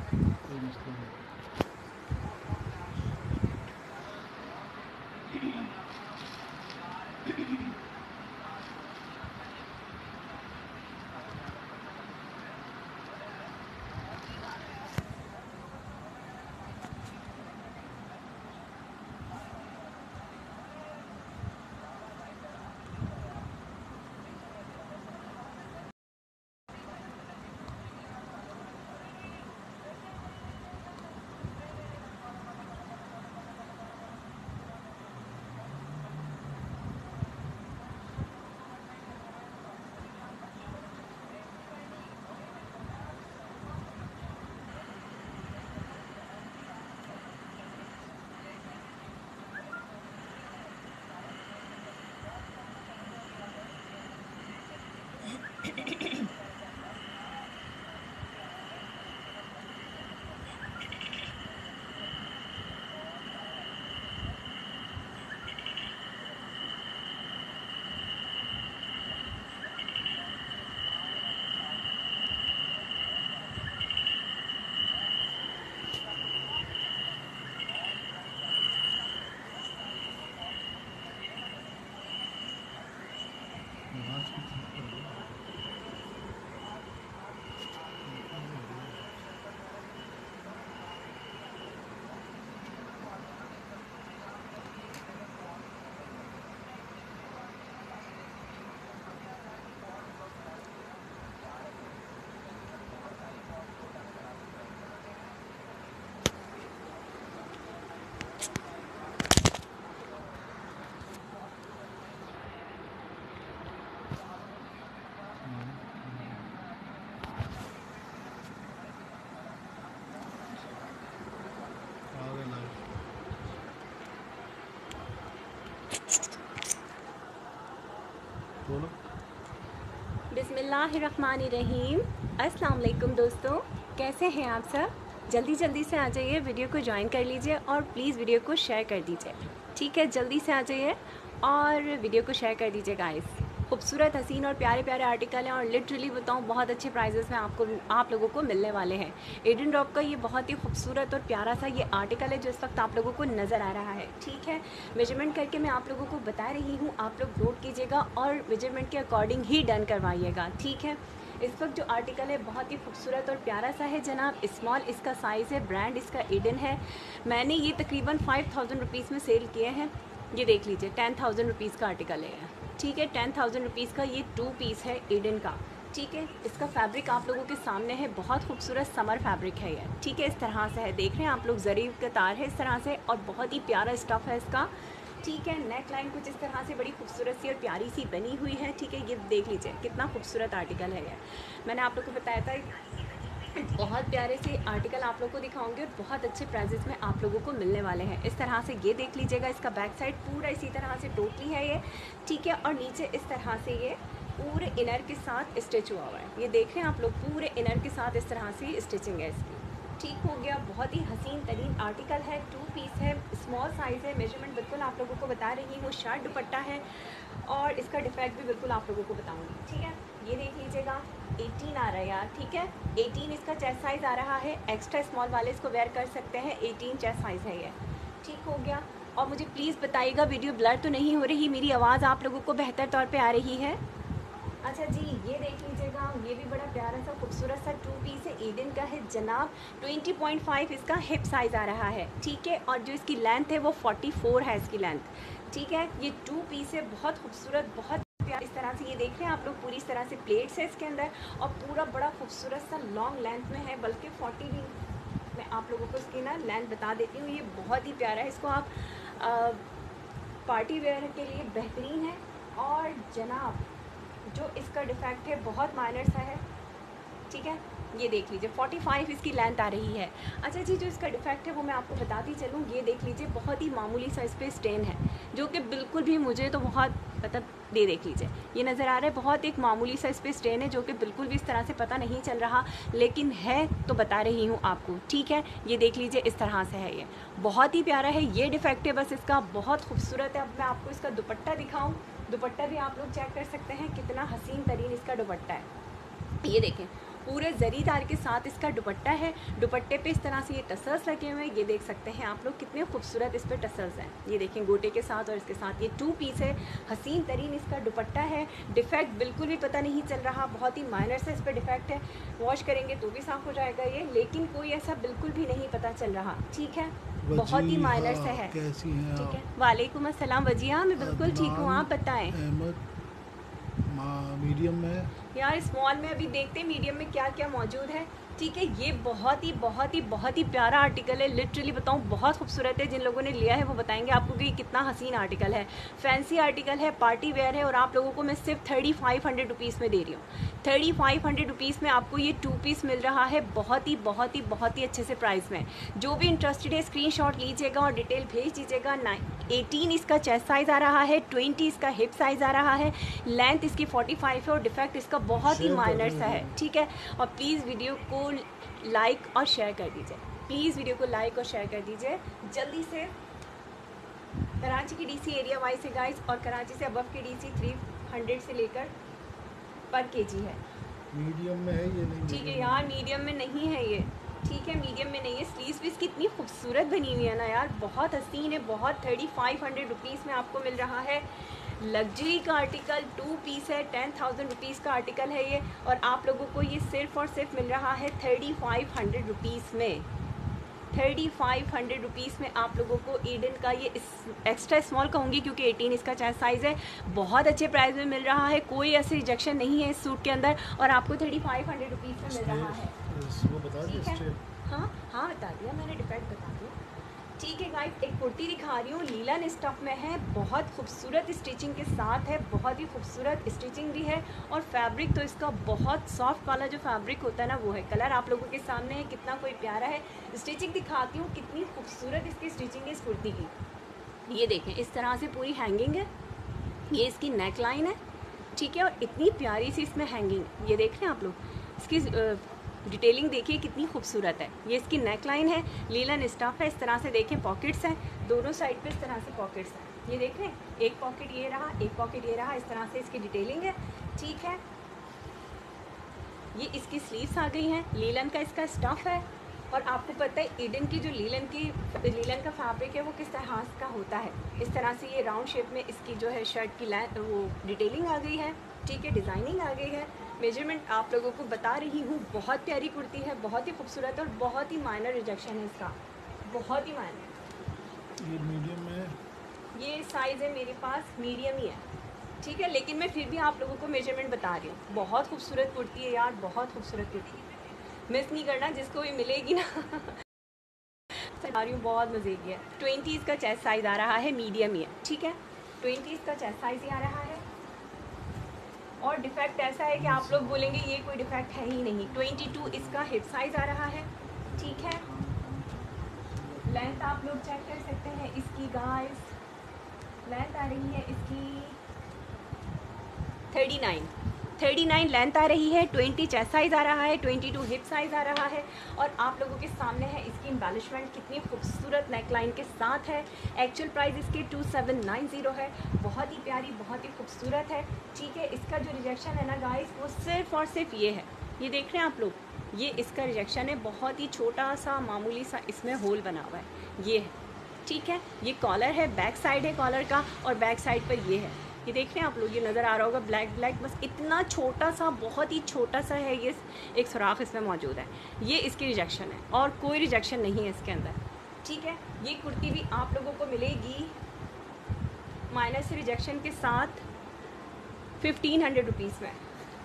कोई मसला नहीं। आवाज़ की ठीक कर दो। आ गए लाइव। बोलो। बिस्मिल्लाहिर्रहमानिर्रहीम। अस्सलाम वालेकुम दोस्तों, कैसे हैं आप सब। जल्दी जल्दी से आ जाइए, वीडियो को ज्वाइन कर लीजिए और प्लीज़ वीडियो को शेयर कर दीजिए। ठीक है, जल्दी से आ जाइए और वीडियो को शेयर कर दीजिए गाइस। खूबसूरत, हसीन और प्यारे प्यारे आर्टिकल हैं और लिटरली बताऊं बहुत अच्छे प्राइजेस में आप लोगों को मिलने वाले हैं। एडन ड्रॉप का ये बहुत ही खूबसूरत और प्यारा सा ये आर्टिकल है जो इस वक्त आप लोगों को नज़र आ रहा है। ठीक है, मेजरमेंट करके मैं आप लोगों को बता रही हूँ, आप लोग नोट कीजिएगा और मेजरमेंट के अकॉर्डिंग ही डन करवाइएगा। ठीक है, इस वक्त जो आर्टिकल है बहुत ही खूबसूरत और प्यारा सा है जनाब। स्मॉल इसका साइज़ है, ब्रांड इसका एडन है। मैंने ये तकरीबन 5000 रुपीज़ में सेल किए हैं। ये देख लीजिए, 10,000 रुपीज़ का आर्टिकल है। ठीक है, 10,000 रुपीज़ का ये 2 पीस है एडन का। ठीक है, इसका फैब्रिक आप लोगों के सामने है, बहुत खूबसूरत समर फैब्रिक है ये। ठीक है, इस तरह से है, देख रहे हैं आप लोग, जरी का तार है इस तरह से और बहुत ही प्यारा स्टफ़ है इसका। ठीक है, नेक लाइन कुछ इस तरह से बड़ी खूबसूरत सी और प्यारी सी बनी हुई है। ठीक है, ये देख लीजिए कितना खूबसूरत आर्टिकल है ये। मैंने आप लोग को बताया था बहुत प्यारे से आर्टिकल आप लोगों को दिखाऊंगे और बहुत अच्छे प्राइजेस में आप लोगों को मिलने वाले हैं। इस तरह से ये देख लीजिएगा, इसका बैक साइड पूरा इसी तरह से टोटली है ये। ठीक है, और नीचे इस तरह से ये पूरे इनर के साथ स्टिच हुआ हुआ है। ये देख रहे हैं आप लोग, पूरे इनर के साथ इस तरह से स्टिचिंग है इसकी। ठीक हो गया, बहुत ही हसीन तरीन आर्टिकल है, 2 पीस है, स्मॉल साइज़ है। मेजरमेंट बिल्कुल आप लोगों को बता रही हूँ, शर्ट दुपट्टा है और इसका डिफेक्ट भी बिल्कुल आप लोगों को बताऊँगी। ठीक है, ये देख लीजिएगा, 18 आ रहा है यार। ठीक है, 18 इसका चेस्ट साइज़ आ रहा है। एक्स्ट्रा स्मॉल वाले इसको वेयर कर सकते हैं, 18 चेस्ट साइज़ है ये। ठीक हो गया, और मुझे प्लीज़ बताइएगा वीडियो ब्लर तो नहीं हो रही, मेरी आवाज़ आप लोगों को बेहतर तौर पे आ रही है। अच्छा जी, ये देख लीजिएगा, ये भी बड़ा प्यारा सा खूबसूरत सा 2 पीस है, एडन का है जनाब। 20.5 इसका हिप साइज़ आ रहा है। ठीक है, और जो इसकी लेंथ है वो 44 है इसकी लेंथ। ठीक है, ये 2 पीस है, बहुत खूबसूरत, बहुत इस तरह से। ये देख रहे हैं आप लोग, पूरी इस तरह से प्लेट्स है इसके अंदर और पूरा बड़ा खूबसूरत सा लॉन्ग लेंथ में है, बल्कि 40 भी मैं आप लोगों को इसकी ना लेंथ बता देती हूँ। ये बहुत ही प्यारा है, इसको आप पार्टी वेयर के लिए बेहतरीन है। और जनाब जो इसका डिफेक्ट है बहुत माइनर सा है। ठीक है, ये देख लीजिए, 45 इसकी लेंथ आ रही है। अच्छा जी, जो इसका डिफेक्ट है वो मैं आपको बताती चलूँ। ये देख लीजिए, बहुत ही मामूली सा इस पर स्टेन है, जो कि बिल्कुल भी मुझे तो बहुत मतलब देख लीजिए, ये नज़र आ रहा है, बहुत एक मामूली सा इस पर स्टेन है, जो कि बिल्कुल भी इस तरह से पता नहीं चल रहा, लेकिन है तो बता रही हूँ आपको। ठीक है, ये देख लीजिए, इस तरह से है, ये बहुत ही प्यारा है। ये डिफेक्ट है बस इसका, बहुत खूबसूरत है। अब मैं आपको इसका दुपट्टा दिखाऊँ, दुपट्टा भी आप लोग चेक कर सकते हैं, कितना हसीन तरीन इसका दुपट्टा है। ये देखें, पूरे जरीदार के साथ इसका दुपट्टा है। दुपट्टे पे इस तरह से ये टसल्स लगे हुए हैं, ये देख सकते हैं आप लोग कितने खूबसूरत इस पे टसल्स हैं। ये देखें गोटे के साथ, और इसके साथ ये 2 पीस है। हसीन तरीन इसका दुपट्टा है। डिफेक्ट बिल्कुल भी पता नहीं चल रहा, बहुत ही माइनर से इस पर डिफेक्ट है। वॉश करेंगे तो भी साफ़ हो जाएगा ये, लेकिन कोई ऐसा बिल्कुल भी नहीं पता चल रहा। ठीक है, बहुत ही माइनर से है। कैसी हैं ठीक है, आप? वालेकुम अस्सलाम वजिया, मैं बिल्कुल ठीक हूँ, आप बताएं। अहमद मीडियम में यार स्मॉल में अभी देखते हैं मीडियम में क्या क्या मौजूद है। ठीक है, ये बहुत ही प्यारा आर्टिकल है। लिटरली बताऊँ बहुत खूबसूरत है। जिन लोगों ने लिया है वो बताएंगे आपको कि कितना हसीन आर्टिकल है। फैंसी आर्टिकल है, पार्टी वेयर है, और आप लोगों को मैं सिर्फ 3500 रुपीज़ में दे रही हूँ। 3500 रुपीज़ में आपको ये 2 पीस मिल रहा है, बहुत ही अच्छे से प्राइस में। जो भी इंटरेस्टेड है स्क्रीनशॉट लीजिएगा और डिटेल भेज दीजिएगा। 18 इसका चेस्ट साइज़ आ रहा है, 20 इसका हिप साइज़ आ रहा है, लेंथ इसकी 45 है, और डिफेक्ट इसका बहुत ही माइनर सा है। ठीक है, और प्लीज़ वीडियो को लाइक और शेयर कर दीजिए। प्लीज़ वीडियो को लाइक और शेयर कर दीजिए जल्दी से। कराची की डीसी एरिया वाइज है गाइस, और कराची से अबव की डीसी 300 से लेकर पर केजी है। मीडियम में है ये नहीं? ठीक है यार, मीडियम में नहीं है ये। ठीक है, मीडियम में नहीं है। स्लीव्स भी इसकी इतनी खूबसूरत बनी हुई है ना यार, बहुत हसीन है, बहुत। 3500 रुपीज़ में आपको मिल रहा है। लग्जरी का आर्टिकल 2 पीस है, 10,000 रुपीज़ का आर्टिकल है ये, और आप लोगों को ये सिर्फ और सिर्फ मिल रहा है 3500 रुपीज़ में। 3500 रुपीज़ में आप लोगों को ईडन का ये एक्स्ट्रा स्मॉल कहूँगी क्योंकि 18 इसका चेस्ट साइज़ है, बहुत अच्छे प्राइस में मिल रहा है। कोई ऐसी रिजेक्शन नहीं है इस सूट के अंदर, और आपको 3500 रुपीज़ में मिल रहा है। वो बता ठीक दिया है, हाँ बता दिया मैंने, डिफेक्ट बता दिया। ठीक है गाइस, एक कुर्ती दिखा रही हूँ, लीलन स्टफ में है, बहुत खूबसूरत स्टिचिंग के साथ है, बहुत ही खूबसूरत स्टिचिंग भी है, और फैब्रिक तो इसका बहुत सॉफ्ट वाला जो फैब्रिक होता है ना वो है। कलर आप लोगों के सामने है, कितना कोई प्यारा है। स्टिचिंग दिखाती हूँ, कितनी खूबसूरत इसकी स्टिचिंग है इस कुर्ती की। ये देखें, इस तरह से पूरी हैंगिंग है, ये इसकी नेक लाइन है। ठीक है, और इतनी प्यारी सी इसमें हैंगिंग, ये देख रहे हैं आप लोग, इसकी डिटेलिंग देखिए कितनी खूबसूरत है। ये इसकी नेक लाइन है, लीलन स्टफ है। इस तरह से देखें, पॉकेट्स हैं दोनों साइड पे, इस तरह से पॉकेट्स हैं। ये देख रहे हैं, एक पॉकेट ये रहा, एक पॉकेट ये रहा, इस तरह से इसकी डिटेलिंग है। ठीक है, ये इसकी स्लीव्स आ गई हैं, लीलन का इसका स्टफ है। और आपको पता है ईडन की जो लीलन का फैब्रिक है वो किस तरह का होता है। इस तरह से ये राउंड शेप में इसकी जो है शर्ट की वो डिटेलिंग आ गई है। ठीक है, डिज़ाइनिंग आ गई है। मेजरमेंट आप लोगों को बता रही हूँ, बहुत प्यारी कुर्ती है, बहुत ही खूबसूरत, और बहुत ही माइनर रिजेक्शन है इसका, बहुत ही माइनर। ये मीडियम में, ये साइज़ है मेरे पास मीडियम ही है। ठीक है, लेकिन मैं फिर भी आप लोगों को मेजरमेंट बता रही हूँ। बहुत खूबसूरत कुर्ती है यार, बहुत खूबसूरत कुर्ती, मिस नहीं करना, जिसको भी मिलेगी ना बता रही हूँ, बहुत मज़े की है। 20 इसका चेस्ट साइज़ आ रहा है, मीडियम ही है। ठीक है, 20 इसका चेस्ट साइज़ ही आ रहा है, और डिफेक्ट ऐसा है कि आप लोग बोलेंगे ये कोई डिफेक्ट है ही नहीं। 22 इसका हिप साइज़ आ रहा है। ठीक है, लेंथ आप लोग चेक कर सकते हैं इसकी गाइस, लेंथ आ रही है इसकी 39 लेंथ आ रही है, 20 चेस्ट साइज़ आ रहा है, 22 हिप साइज़ आ रहा है, और आप लोगों के सामने है इसकी एम्बेलिशमेंट कितनी खूबसूरत नेकलाइन के साथ है। एक्चुअल प्राइस इसकी 2790 है, बहुत ही प्यारी, बहुत ही खूबसूरत है। ठीक है, इसका जो रिजेक्शन है ना गाइस, वो सिर्फ और सिर्फ ये है, ये देख रहे हैं आप लोग, ये इसका रिजेक्शन है, बहुत ही छोटा सा मामूली सा इसमें होल बना हुआ है, ये है। ठीक है, ये कॉलर है, बैक साइड है कॉलर का, और बैक साइड पर ये है, ये देख रहे हैं आप लोग, ये नज़र आ रहा होगा ब्लैक, बस इतना छोटा सा, बहुत ही छोटा सा है ये, एक सुराख इसमें मौजूद है। ये इसकी रिजेक्शन है, और कोई रिजेक्शन नहीं है इसके अंदर। ठीक है, ये कुर्ती भी आप लोगों को मिलेगी माइनस रिजेक्शन के साथ 1500 रुपीज़ में।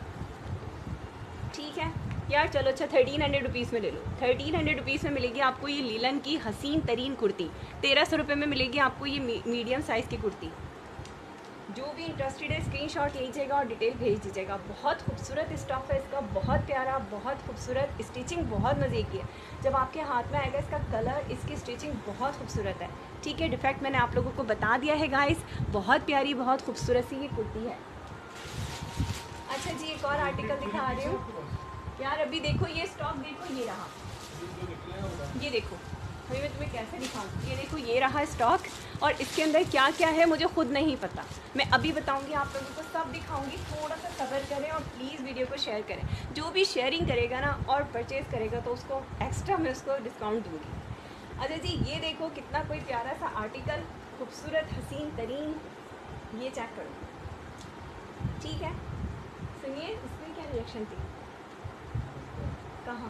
ठीक है यार, चलो अच्छा 1300 रुपीज़ में ले लो। 1300 रुपीज़ में मिलेगी आपको ये लीलन की हसीन तरीन कुर्ती। 1300 रुपये में मिलेगी आपको ये मीडियम साइज़ की कुर्ती। जो भी इंटरेस्टेड है स्क्रीनशॉट लीजिएगा और डिटेल भेज दीजिएगा। बहुत खूबसूरत स्टफ़ है इसका, बहुत प्यारा, बहुत खूबसूरत, स्टिचिंग बहुत मज़े की है। जब आपके हाथ में आएगा इसका कलर, इसकी स्टिचिंग बहुत खूबसूरत है। ठीक है, डिफेक्ट मैंने आप लोगों को बता दिया है गाइस। बहुत प्यारी, बहुत खूबसूरत सी ये कुर्ती है। अच्छा जी, एक और आर्टिकल दिखा रही हूँ यार। अभी देखो ये स्टॉक, देखो ये रहा, ये देखो अभी मैं तुम्हें कैसे दिखाऊँ। ये देखो, ये रहा स्टॉक और इसके अंदर क्या क्या है मुझे खुद नहीं पता। मैं अभी बताऊंगी आप लोगों को, सब दिखाऊंगी। थोड़ा सा सब्र करें और प्लीज़ वीडियो को शेयर करें। जो भी शेयरिंग करेगा ना और परचेज़ करेगा तो उसको एक्स्ट्रा मैं उसको डिस्काउंट दूँगी। अच्छा जी, ये देखो कितना कोई प्यारा सा आर्टिकल, खूबसूरत हसीन तरीन। ये चेक करो, ठीक है। सुनिए, इसमें क्या रिएक्शन थी, कहाँ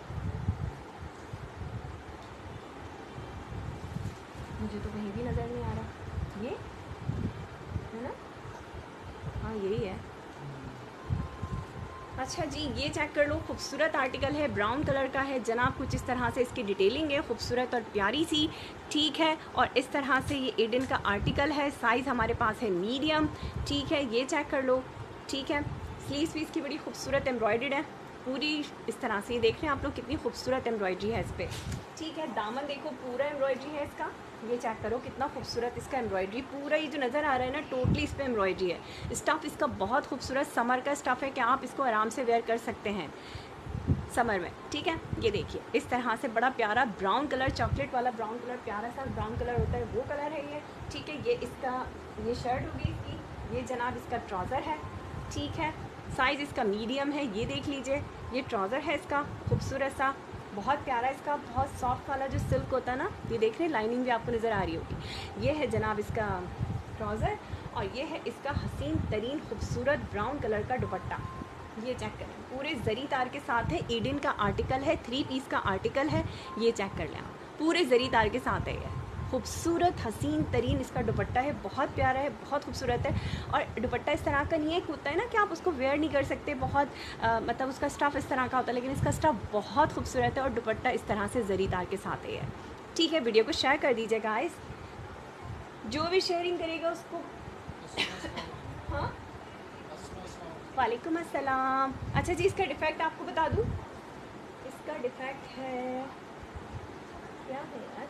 मुझे तो कहीं भी नज़र नहीं आ रहा। ये है ना, हाँ यही है। अच्छा जी, ये चेक कर लो, खूबसूरत आर्टिकल है, ब्राउन कलर का है जनाब। कुछ इस तरह से इसकी डिटेलिंग है, खूबसूरत और प्यारी सी, ठीक है। और इस तरह से ये एडन का आर्टिकल है, साइज़ हमारे पास है मीडियम, ठीक है। ये चेक कर लो, ठीक है। स्लीव्स भी इसकी बड़ी खूबसूरत एम्ब्रॉयडर्ड है पूरी इस तरह से। ये देख रहे हैं आप लोग कितनी खूबसूरत एम्ब्रॉयडरी है इस पर, ठीक है। दामन देखो पूरा एम्ब्रॉयडरी है इसका। ये चेक करो कितना खूबसूरत इसका एम्ब्रॉयडरी, पूरा ये जो नज़र आ रहा है ना टोटली इस पर एम्ब्रॉयडरी है। स्टफ़ इसका बहुत खूबसूरत समर का स्टफ़ है कि आप इसको आराम से वेयर कर सकते हैं समर में, ठीक है। ये देखिए इस तरह से बड़ा प्यारा ब्राउन कलर, चॉकलेट वाला ब्राउन कलर, प्यारा सा ब्राउन कलर होता है वो कलर है ये, ठीक है। ये इसका ये शर्ट होगी इसकी, ये जनाब इसका ट्राउज़र है, ठीक है। साइज़ इसका मीडियम है, ये देख लीजिए। ये ट्राउज़र है इसका खूबसूरत सा, बहुत प्यारा इसका, बहुत सॉफ्ट वाला जो सिल्क होता है ना, ये देख रहे हैं लाइनिंग भी आपको नज़र आ रही होगी। ये है जनाब इसका ट्राउज़र और ये है इसका हसीन तरीन खूबसूरत ब्राउन कलर का दुपट्टा। ये चेक करें, पूरे जरी तार के साथ है, एडन का आर्टिकल है, 3 पीस का आर्टिकल है। ये चेक कर लें आप, पूरे जरी तार के साथ है ये, खूबसूरत हसीन तरीन इसका दुपट्टा है, बहुत प्यारा है, बहुत खूबसूरत है। और दुपट्टा इस तरह का नहीं है कि होता है ना कि आप उसको वेयर नहीं कर सकते, बहुत मतलब उसका स्टफ़ इस तरह का होता है, लेकिन इसका स्टफ़ बहुत खूबसूरत है और दुपट्टा इस तरह से जरी तार के साथ है, ठीक है। वीडियो को शेयर कर दीजिए गाइस, जो भी शेयरिंग करेगा उसको हाँ, वालेकुम अस्सलाम। अच्छा जी, इसका डिफेक्ट आपको बता दूँ, इसका डिफेक्ट है, क्या है यार,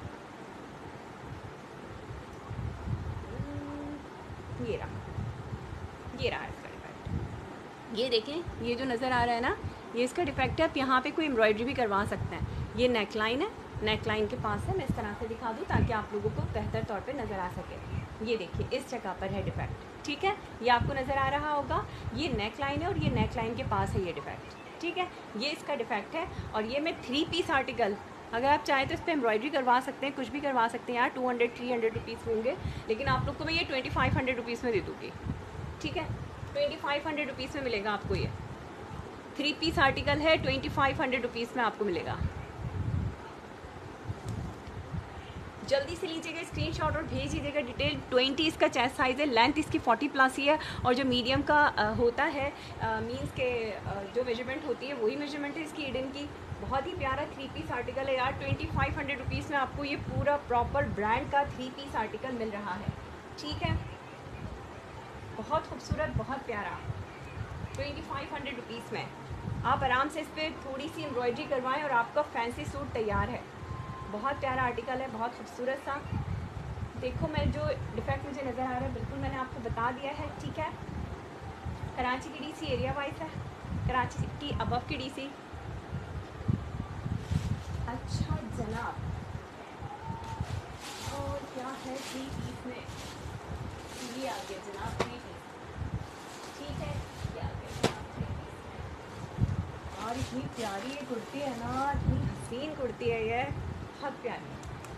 ये रहा इसका डिफेक्ट। ये देखें, ये जो नज़र आ रहा है ना, ये इसका डिफेक्ट है। आप यहाँ पे कोई एम्ब्रॉयडरी भी करवा सकते हैं। ये नेक लाइन है, नेक लाइन के पास है, मैं इस तरह से दिखा दूँ ताकि आप लोगों को बेहतर तौर पे नज़र आ सके। ये देखिए इस जगह पर है डिफेक्ट, ठीक है। ये आपको नज़र आ रहा होगा, ये नेक लाइन है और ये नेक लाइन के पास है ये डिफेक्ट, ठीक है। ये इसका डिफेक्ट है। और ये मैं 3 पीस आर्टिकल, अगर आप चाहें तो इस पर एम्ब्रॉयडरी करवा सकते हैं, कुछ भी करवा सकते हैं यार। 200-300 रुपीज़ होंगे, लेकिन आप लोग को मैं ये 2500 रुपीज़ में दे दूँगी, ठीक है। 2500 रुपीज़ में मिलेगा आपको ये 3 पीस आर्टिकल है, 2500 रुपीज़ में आपको मिलेगा। जल्दी से लीजिएगा स्क्रीनशॉट और भेज दीजिएगा डिटेल। 20 इसका चेस्ट साइज़ है, लेंथ इसकी 40+ ही है और जो मीडियम का होता है मीन्स के जो मेजरमेंट होती है वही मेजरमेंट है इसकी एडन की। बहुत ही प्यारा 3 पीस आर्टिकल है यार। 2500 रुपीज़ में आपको ये पूरा प्रॉपर ब्रांड का 3 पीस आर्टिकल मिल रहा है, ठीक है। बहुत खूबसूरत, बहुत प्यारा, 2500 रुपीज़ में आप आराम से इस पर थोड़ी सी एम्ब्रॉयडरी करवाएं और आपका फैंसी सूट तैयार है। बहुत प्यारा आर्टिकल है, बहुत खूबसूरत सा। देखो मैं जो डिफेक्ट मुझे नज़र आ रहा है बिल्कुल मैंने आपको बता दिया है, ठीक है। कराची की डीसी एरिया वाइज है, कराची की अबव की डीसी। अच्छा जनाब, और क्या है 3 पीस में, ये आ गया जनाब 3 पीस, ठीक है। ये आ गया जनाब 3 पीस। और इतनी प्यारी ये कुर्ती है ना, इतनी हसीन कुर्ती है ये, बहुत प्यारी।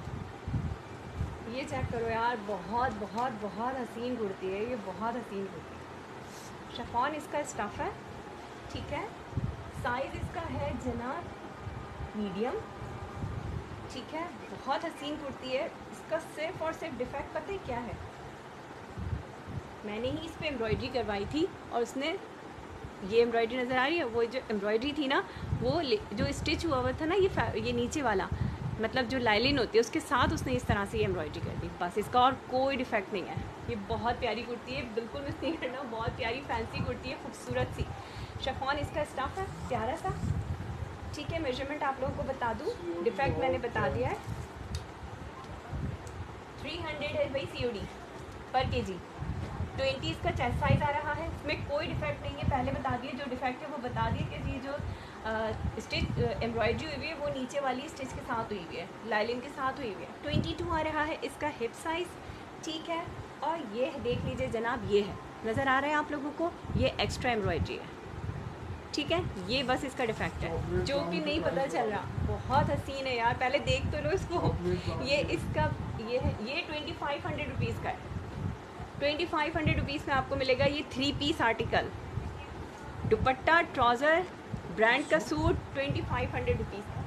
ये चेक करो यार, बहुत बहुत बहुत हसीन कुर्ती है ये, बहुत हसीन कुर्ती है। शिफॉन इसका स्टफ़ है, ठीक है। साइज़ इसका है जनाब मीडियम, ठीक है। बहुत हसीन कुर्ती है। इसका सिर्फ और सिर्फ डिफेक्ट पता है क्या है, मैंने ही इस पर एम्ब्रॉयडरी करवाई थी और उसने, ये एम्ब्रॉयडरी नज़र आ रही है, वो जो एम्ब्रॉयडरी थी ना वो जो स्टिच हुआ था ना, ये नीचे वाला मतलब जो लाइलिन होती है उसके साथ उसने इस तरह से ये एम्ब्रॉयडरी कर दी, बस। इसका और कोई डिफेक्ट नहीं है। ये बहुत प्यारी कुर्ती है, बिल्कुल मिस नहीं करना, बहुत प्यारी फैंसी कुर्ती है, खूबसूरत सी। शिफॉन इसका स्टफ़ है प्यारा सा, ठीक है। मेजरमेंट आप लोगों को बता दूँ, डिफेक्ट मैंने बता दिया है। 300 है भाई COD पर kg, 20 इसका चेस्ट साइज आ रहा है। इसमें कोई डिफेक्ट नहीं है, पहले बता दिए, जो डिफेक्ट है वो बता दिए कि ये जो स्टिच एम्ब्रॉयडरी हुई है वो नीचे वाली स्टिच के साथ हुई हुई है, लाइलिन के साथ हुई हुई है। 22 आ रहा है इसका हिप साइज़, ठीक है। और ये देख लीजिए जनाब, ये है, नज़र आ रहा है आप लोगों को, ये एक्स्ट्रा एम्ब्रॉयडरी है, ठीक है। ये बस इसका डिफेक्ट है जो कि नहीं पता चल रहा। बहुत हसीन है यार, पहले देख तो लो इसको। ये इसका ये है, ये 2500 रुपीज़ का है। 2500 रुपीज़ में आपको मिलेगा ये 3 piece article, dupatta, trouser, brand का सूट, 2500 रुपीज़ का,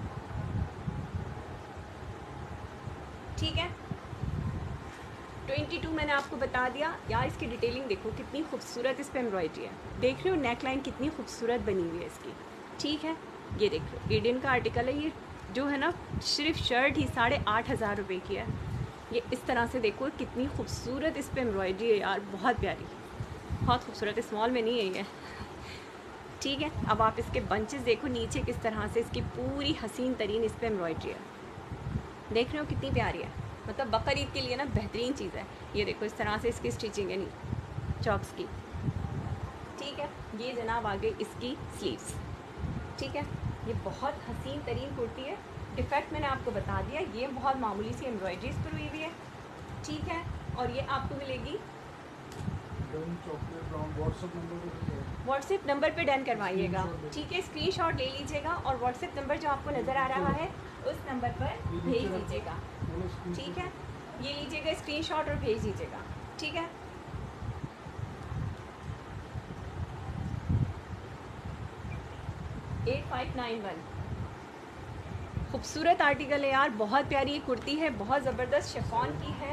ठीक है। 22 मैंने आपको बता दिया यार। इसकी डिटेलिंग देखो कितनी खूबसूरत इस पर एम्ब्रॉयडरी है, देख रहे हो नेक लाइन कितनी खूबसूरत बनी हुई है इसकी, ठीक है। ये देख लो, ईडन का आर्टिकल है ये, जो है ना सिर्फ शर्ट ही 8,500 रुपये की है। ये इस तरह से देखो कितनी खूबसूरत इस पर एम्ब्रॉयडरी है यार, बहुत प्यारी, बहुत खूबसूरत। स्मॉल में नहीं है ये, ठीक है। अब आप इसके बंचेस देखो नीचे किस तरह से इसकी पूरी हसीन तरीन इस पर एम्ब्रॉयडरी है, देख रहे हो कितनी प्यारी है। मतलब बकर ईद के लिए ना बेहतरीन चीज़ है। ये देखो इस तरह से इसकी स्टिचिंग है नहीं चॉक्स की, ठीक है। ये जनाब आ गई इसकी स्लीव्स, ठीक है। ये बहुत हसीन तरीन कुर्ती है। डिफेक्ट मैंने आपको बता दिया, ये बहुत मामूली सी एम्ब्रॉयडरी इस पर हुई हुई है, ठीक है। और ये आपको मिलेगी व्हाट्सएप नंबर पे डन करवाइएगा, ठीक है। स्क्रीनशॉट ले लीजिएगा और व्हाट्सएप नंबर जो आपको नज़र आ रहा है उस नंबर पर भेज दीजिएगा, ठीक है। ये लीजिएगा स्क्रीनशॉट और भेज दीजिएगा, ठीक है। $8591 खूबसूरत आर्टिकल है यार, बहुत प्यारी कुर्ती है, बहुत ज़बरदस्त शिफॉन की है,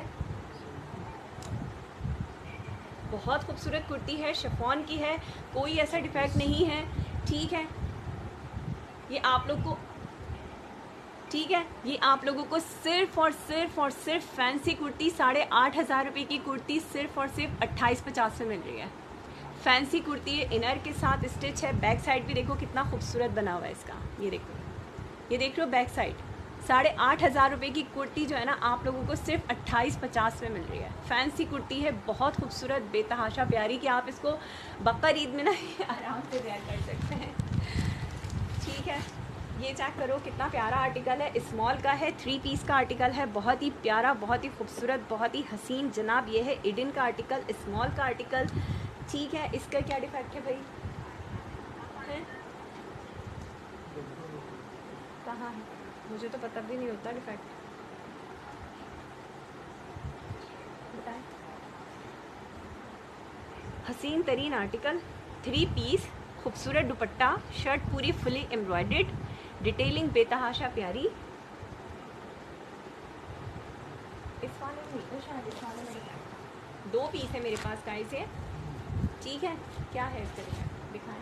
बहुत खूबसूरत कुर्ती है, शिफॉन की है, कोई ऐसा डिफेक्ट नहीं है, ठीक है। ये आप लोग को, ठीक है, ये आप लोगों को सिर्फ और सिर्फ फैंसी कुर्ती 8,500 रुपये की कुर्ती सिर्फ और सिर्फ 2850 में मिल रही है। फैंसी कुर्ती है, इनर के साथ स्टिच है, बैक साइड भी देखो कितना खूबसूरत बना हुआ है इसका, ये देखो, ये देख रहे हो बैक साइड। 8,500 रुपये की कुर्ती जो है ना आप लोगों को सिर्फ 2850 में मिल रही है। फैंसी कुर्ती है, बहुत खूबसूरत, बेतहाशा प्यारी, कि आप इसको बकर ईद में ना आराम से वेयर कर सकते हैं, ठीक है। ये चेक करो कितना प्यारा आर्टिकल है, स्मॉल का है, 3 पीस का आर्टिकल है, बहुत ही प्यारा, बहुत ही खूबसूरत, बहुत ही हसीन जनाब। ये है ईडन का आर्टिकल, स्मॉल का आर्टिकल, ठीक है। इसका क्या डिफेक्ट है भाई, है कहाँ है, मुझे तो पता भी नहीं होता डिफेक्ट, बताएं। हसीन तरीन आर्टिकल, 3 पीस, खूबसूरत दुपट्टा, शर्ट पूरी फुली एम्ब्रॉयडर्ड, डिटेलिंग बेतहाशा प्यारी। इस वाले में शायद, इस वाले में 2 पीस है मेरे पास गाइस है, ठीक है। क्या है इस तरह दिखाएं,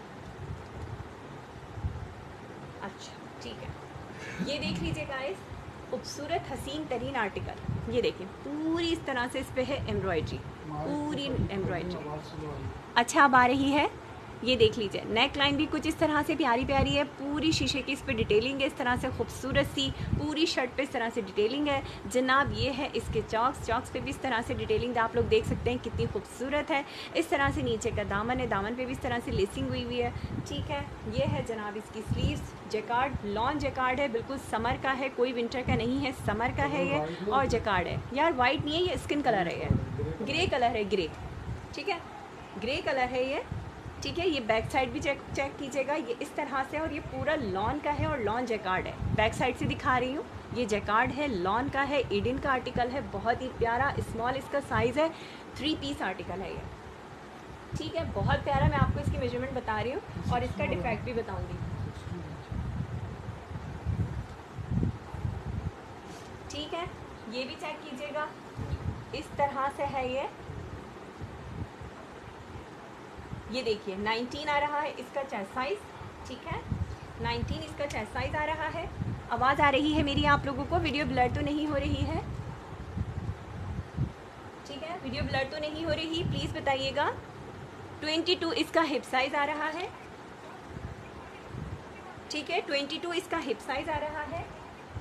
अच्छा ठीक है। ये देख लीजिए गाइस, खूबसूरत हसीन तरीन आर्टिकल, ये देखिए पूरी इस तरह से इस पे है एम्ब्रॉयडरी, पूरी एम्ब्रॉयडरी। अच्छा अब आ रही है, ये देख लीजिए नेक लाइन भी कुछ इस तरह से प्यारी प्यारी है, पूरी शीशे की इस पे डिटेलिंग है, इस तरह से खूबसूरत सी पूरी शर्ट पे इस तरह से डिटेलिंग है जनाब। ये है इसके चॉक्स पे भी इस तरह से डिटेलिंग आप लोग देख सकते हैं कितनी खूबसूरत है। इस तरह से नीचे का दामन है, दामन पे भी इस तरह से लेसिंग हुई हुई है, ठीक है। ये है जनाब इसकी स्लीव्स, जैकार्ड, लॉन्ग जैकार्ड है, बिल्कुल समर का है, कोई विंटर का नहीं है, समर का है ये, और जैकार्ड है यार, वाइट नहीं है ये, स्किन कलर है ये, ग्रे कलर है, ग्रे, ठीक है, ग्रे कलर है ये, ठीक है। ये बैक साइड भी चेक कीजिएगा, ये इस तरह से, और ये पूरा लॉन का है और लॉन जैकार्ड है, बैक साइड से दिखा रही हूँ, ये जैकार्ड है, लॉन का है, ईडन का आर्टिकल है, बहुत ही प्यारा, स्मॉल इसका साइज़ है, 3 पीस आर्टिकल है ये, ठीक है, बहुत प्यारा। मैं आपको इसकी मेजरमेंट बता रही हूँ और इसका डिफेक्ट भी बताऊँगी, ठीक है। ये भी चेक कीजिएगा, इस तरह से है ये देखिए 19 आ रहा है इसका चेस्ट साइज़, ठीक है, 19 इसका चेस्ट साइज़ आ रहा है। आवाज़ आ रही है मेरी आप लोगों को, वीडियो ब्लर तो नहीं हो रही है, ठीक है, वीडियो ब्लर तो नहीं हो रही, प्लीज़ बताइएगा। 22 इसका हिप साइज़ आ रहा है, ठीक है, 22 इसका हिप साइज़ आ रहा है,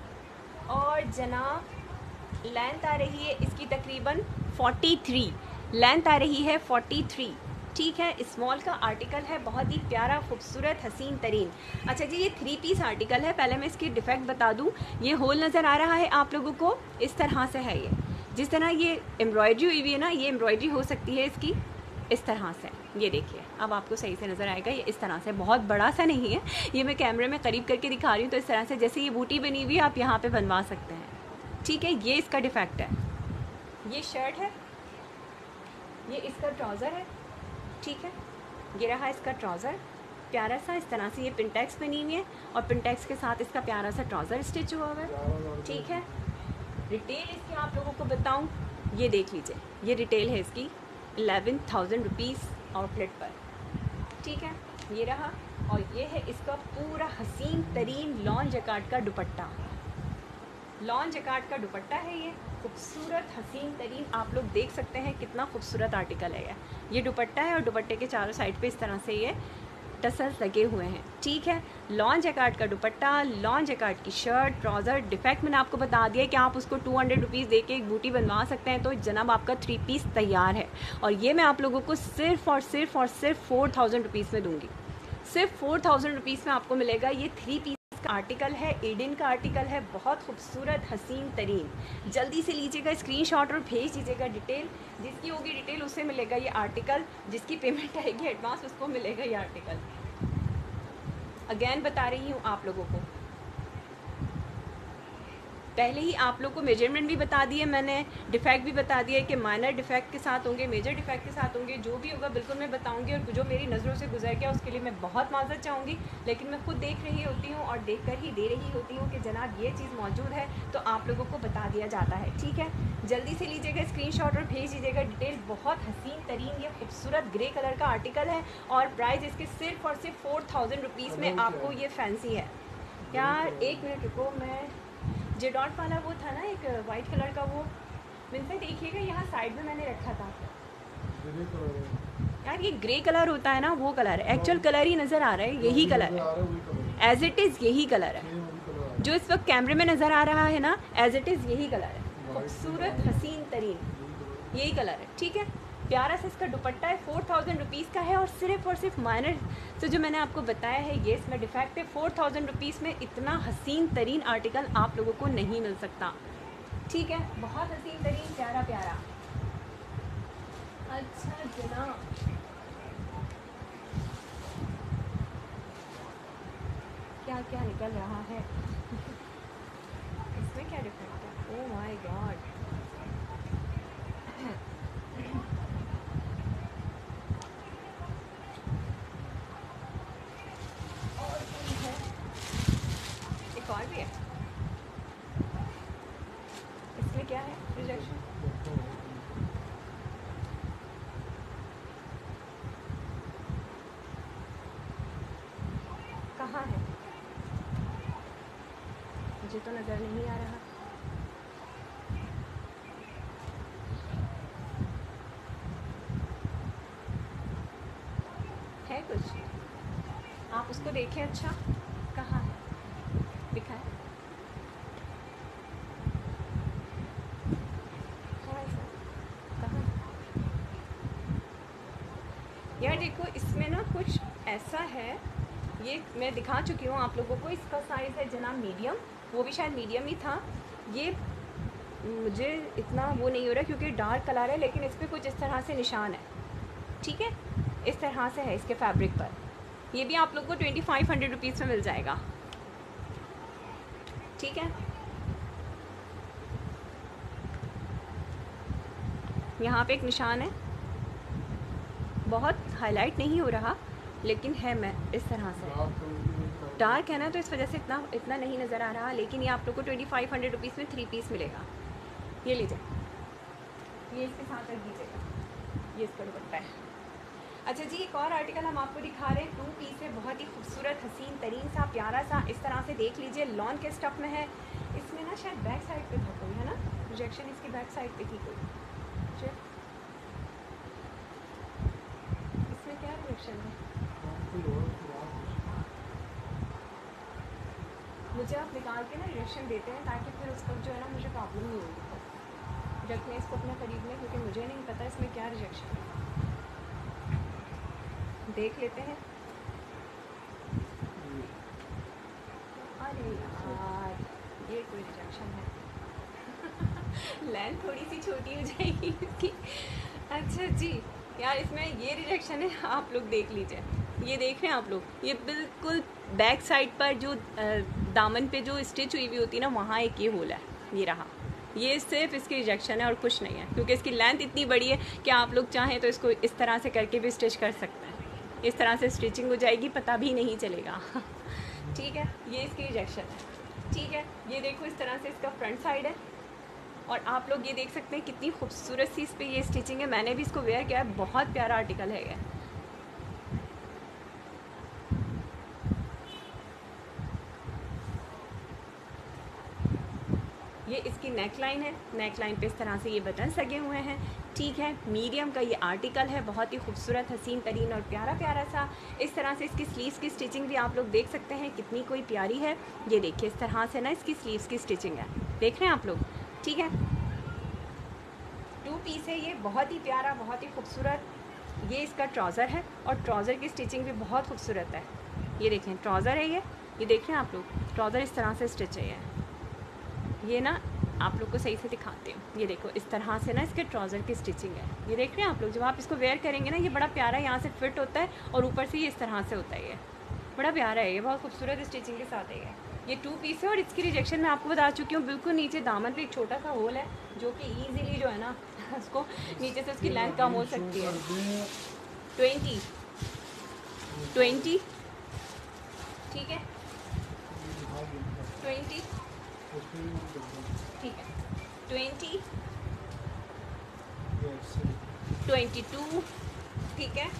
और जनाब लेंथ आ रही है इसकी तकरीबन 43, लेंथ आ रही है 43। ठीक है, स्मॉल का आर्टिकल है, बहुत ही प्यारा खूबसूरत हसीन तरीन। अच्छा जी, ये 3 पीस आर्टिकल है। पहले मैं इसकी डिफेक्ट बता दूं, ये होल नज़र आ रहा है आप लोगों को, इस तरह से है। ये जिस तरह ये एम्ब्रॉयडरी हुई हुई है ना, ये एम्ब्रॉयडरी हो सकती है इसकी इस तरह से। ये देखिए, अब आपको सही से नज़र आएगा। ये इस तरह से, बहुत बड़ा सा नहीं है, ये मैं कैमरे में करीब करके दिखा रही हूँ। तो इस तरह से जैसे ये बूटी बनी हुई है, आप यहाँ पे बनवा सकते हैं। ठीक है, ये इसका डिफेक्ट है। ये शर्ट है, ये इसका ट्राउज़र है। ठीक है, ये रहा इसका ट्राउज़र, प्यारा सा इस तरह से। ये पिंटेक्स बनी हुई है और पिंटेक्स के साथ इसका प्यारा सा ट्राउज़र स्टिच हुआ हुआ है। ठीक है, रिटेल इसकी आप लोगों को बताऊं, ये देख लीजिए, ये रिटेल है इसकी 11,000 रुपीज़ आउटलेट पर। ठीक है, ये रहा। और ये है इसका पूरा हसीन तरीन लॉन जैकार्ड का दुपट्टा। लॉन जैकार्ड का दुपट्टा है ये, खूबसूरत हसीन तरीन। आप लोग देख सकते हैं कितना खूबसूरत आर्टिकल है ये दुपट्टा है, और दुपट्टे के चारों साइड पे इस तरह से ये टसल्स लगे हुए हैं। ठीक है, लॉन जैकार्ड का दुपट्टा, लॉन जैकार्ड की शर्ट, ट्राउज़र। डिफेक्ट मैंने आपको बता दिया कि आप उसको 200 रुपीज़ दे के एक बूटी बनवा सकते हैं। तो जनाब आपका 3 पीस तैयार है, और ये मैं आप लोगों को सिर्फ 4,000 रुपीज़ में दूँगी। सिर्फ 4,000 रुपीज़ में आपको मिलेगा। ये 3 पीस का आर्टिकल है, एडिन का आर्टिकल है, बहुत खूबसूरत हसीन तरीन। जल्दी से लीजिएगा स्क्रीनशॉट और भेज दीजिएगा डिटेल। जिसकी होगी डिटेल उसे मिलेगा ये आर्टिकल, जिसकी पेमेंट आएगी एडवांस उसको मिलेगा ये आर्टिकल। अगेन बता रही हूँ आप लोगों को, पहले ही आप लोग को मेजरमेंट भी बता दिए मैंने, डिफेक्ट भी बता दिया कि माइनर डिफेक्ट के साथ होंगे, मेजर डिफेक्ट के साथ होंगे। जो भी होगा बिल्कुल मैं बताऊंगी, और जो मेरी नज़रों से गुजर गया उसके लिए मैं बहुत माजरत चाहूँगी। लेकिन मैं खुद देख रही होती हूँ और देख कर ही दे रही होती हूँ कि जनाब ये चीज़ मौजूद है, तो आप लोगों को बता दिया जाता है। ठीक है, जल्दी से लीजिएगा स्क्रीनशॉट और भेज दीजिएगा डिटेल। बहुत हसीन तरीन ये खूबसूरत ग्रे कलर का आर्टिकल है, और प्राइस इसके सिर्फ और सिर्फ 4,000 रुपीज़ में आपको ये फैंसी है। यार एक मिनट रुको, मैं जे डॉट वाला वो था ना एक वाइट कलर का, वो मिलता देखिएगा यहाँ साइड में मैंने रखा था। यार ये ग्रे कलर होता है ना, वो कलर है, एक्चुअल कलर ही नज़र आ रहा है, यही कलर है, एज इट इज़ यही कलर है जो इस वक्त कैमरे में नज़र आ रहा है ना, एज इट इज़ यही कलर है। खूबसूरत हसीन तरीन यही कलर है। ठीक है, प्यारा सा इसका दुपट्टा है, 4,000 रुपीज़ का है, और सिर्फ माइनर तो जो मैंने आपको बताया है ये इसमें डिफेक्ट है। 4,000 रुपीज़ में इतना हसीन तरीन आर्टिकल आप लोगों को नहीं मिल सकता। ठीक है, बहुत हसीन तरीन प्यारा प्यारा। अच्छा जनाब, क्या क्या निकल रहा है इसमें क्या डिफेक्ट है? ओह माय गॉड, और भी है इसमें, क्या है रिजेक्शन? कहाँ है? मुझे तो नज़र नहीं आ रहा। है कुछ, आप उसको देखें। अच्छा कहाँ है, दिखा है? कहाँ? यार देखो, इसमें ना कुछ ऐसा है, ये मैं दिखा चुकी हूँ आप लोगों को। इसका साइज़ है जनाब मीडियम, वो भी शायद मीडियम ही था। ये मुझे इतना वो नहीं हो रहा क्योंकि डार्क कलर है, लेकिन इस पर कुछ इस तरह से निशान है। ठीक है, इस तरह से है इसके फैब्रिक पर। ये भी आप लोग को 2,500 रुपीज़ में मिल जाएगा। ठीक है, यहाँ पे एक निशान है, बहुत हाईलाइट नहीं हो रहा लेकिन है, मैं इस तरह से डार्क है ना, तो इस वजह से इतना नहीं नज़र आ रहा। लेकिन ये आप लोग को 2,500 रुपीज़ में 3 पीस मिलेगा। ये लीजिए, ये इसके साथ रख दीजिएगा, ये इसका दुपट्टा है। अच्छा जी, एक और आर्टिकल हम आपको दिखा रहे हैं, 2 पीस है, बहुत ही खूबसूरत हसीन तरीन सा प्यारा सा, इस तरह से देख लीजिए। लॉन के स्टफ में है। इसमें ना शायद बैक साइड पे था कोई, है ना, रिजेक्शन इसकी बैक साइड पे थी कोई। इसमें क्या रिजेक्शन है? मुझे आप निकाल के ना रिजेक्शन देते हैं, ताकि फिर उसका जो है ना मुझे प्रॉब्लम नहीं होगी। रख लें इसको अपना करीब में, क्योंकि मुझे नहीं पता इसमें क्या रिजेक्शन है। देख लेते हैं। अरे यार ये कोई रिजेक्शन है। लेंथ थोड़ी सी छोटी हो जाएगी इसकी। अच्छा जी यार, इसमें ये रिजेक्शन है, आप लोग देख लीजिए। ये देख रहे हैं आप लोग, ये बिल्कुल बैक साइड पर जो दामन पे जो स्टिच हुई हुई होती है ना, वहाँ एक ये होल है, ये रहा। ये सिर्फ इसकी रिजेक्शन है और कुछ नहीं है, क्योंकि इसकी लेंथ इतनी बड़ी है कि आप लोग चाहें तो इसको इस तरह से करके भी स्टिच कर सकते हैं। इस तरह से स्टिचिंग हो जाएगी, पता भी नहीं चलेगा। ठीक है, ये इसकी रिजेक्शन है। ठीक है, ये देखो इस तरह से इसका फ्रंट साइड है, और आप लोग ये देख सकते हैं कितनी खूबसूरत सी इस पर ये स्टिचिंग है। मैंने भी इसको वेयर किया है, बहुत प्यारा आर्टिकल है ये इसकी नेक लाइन है। नेक लाइन पे इस तरह से ये बटन लगे हुए हैं। ठीक है, मीडियम का ये आर्टिकल है, बहुत ही खूबसूरत, हसीन तरीन और प्यारा प्यारा सा। इस तरह से इसकी स्लीव्स की स्टिचिंग भी आप लोग देख सकते हैं कितनी कोई प्यारी है। ये देखिए इस तरह से ना इसकी स्लीव्स की स्टिचिंग है, देख रहे हैं आप लोग। ठीक है, 2 पीस है ये, बहुत ही प्यारा, बहुत ही खूबसूरत। ये इसका ट्राउज़र है, और ट्राउज़र की स्टिचिंग भी बहुत खूबसूरत है। ये देखें ट्राउज़र है ये देख रहे हैं आप लोग, ट्राउज़र इस तरह से स्टिच है ये ना आप लोग को सही से दिखाते हूँ। ये देखो इस तरह से ना इसके ट्राउज़र की स्टिचिंग है, ये देख रहे हैं आप लोग। जब आप इसको वेयर करेंगे ना, ये बड़ा प्यारा यहाँ से फिट होता है, और ऊपर से ये इस तरह से होता है। ये बड़ा प्यारा है, ये बहुत खूबसूरत स्टिचिंग के साथ है ये 2 पीस है। और इसकी रिजेक्शन मैं आपको बता चुकी हूँ, बिल्कुल नीचे दामन पे एक छोटा सा होल है, जो कि ईजीली जो है ना उसको नीचे से उसकी लेंथ कम हो सकती है। 20 ठीक है, 20 ठीक है, 20 22 ठीक है,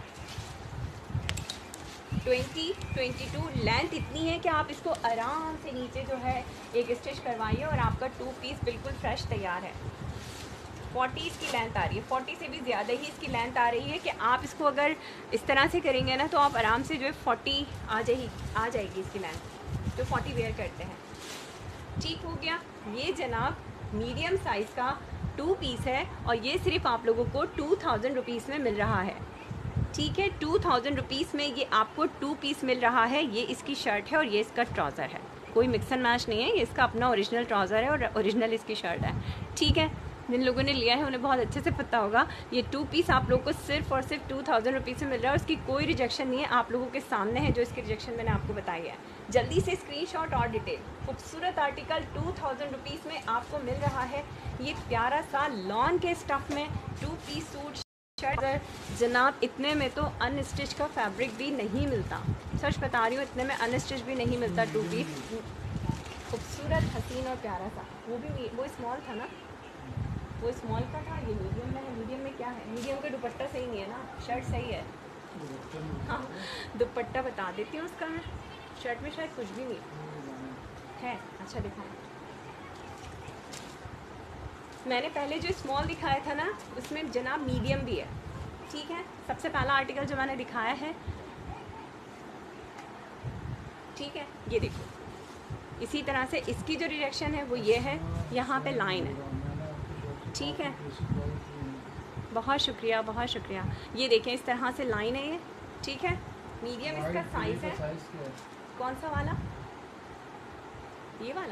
22 लेंथ इतनी है कि आप इसको आराम से नीचे जो है एक स्टिच करवाइए, और आपका 2 पीस बिल्कुल फ्रेश तैयार है। 40 इसकी लेंथ आ रही है, 40 से भी ज़्यादा ही इसकी लेंथ आ रही है, कि आप इसको अगर इस तरह से करेंगे ना, तो आप आराम से जो है 40 आ जाएगी इसकी लेंथ, जो 40 वेयर करते हैं। ठीक हो गया। ये जनाब मीडियम साइज़ का 2 पीस है, और ये सिर्फ आप लोगों को 2000 रुपीज़ में मिल रहा है। ठीक है, 2000 रुपीज़ में ये आपको 2 पीस मिल रहा है। ये इसकी शर्ट है और ये इसका ट्राउज़र है, कोई मिक्स एंड मैच नहीं है। ये इसका अपना ओरिजिनल ट्राउज़र है और ओरिजिनल इसकी शर्ट है। ठीक है, जिन लोगों ने लिया है उन्हें बहुत अच्छे से पता होगा। ये 2 पीस आप लोगों को सिर्फ और सिर्फ 2000 रुपीज़ में मिल रहा है, उसकी कोई रिजेक्शन नहीं है। आप लोगों के सामने है जो इसकी रिजेक्शन मैंने आपको बताई है। जल्दी से स्क्रीनशॉट और डिटेल। खूबसूरत आर्टिकल 2000 रुपीज़ में आपको मिल रहा है। ये प्यारा सा लॉन के स्टफ़ में 2 पीस सूट शर्ट जनाब, इतने में तो अनस्टिच का फैब्रिक भी नहीं मिलता। सच बता रही हूँ, इतने में अनस्टिच भी नहीं मिलता 2 पीस। खूबसूरत, हसीन और प्यारा सा। वो स्मॉल था ना, वो स्मॉल का था, ये मीडियम में है। मीडियम में क्या है, मीडियम का दुपट्टा सही नहीं है ना, शर्ट सही है। हाँ, दुपट्टा बता देती हूँ उसका मैं। शर्ट में शायद कुछ भी नहीं है। अच्छा दिखाएं, मैंने पहले जो स्मॉल दिखाया था ना, उसमें जनाब मीडियम भी है। ठीक है, सबसे पहला आर्टिकल जो मैंने दिखाया है, ठीक है, ये देखो इसी तरह से इसकी जो रिजेक्शन है वो ये है, यहाँ पे लाइन है। ठीक है, बहुत शुक्रिया, बहुत शुक्रिया। ये देखें इस तरह से लाइन है ये। ठीक है, मीडियम इसका साइज़ है। कौन सा वाला, ये वाला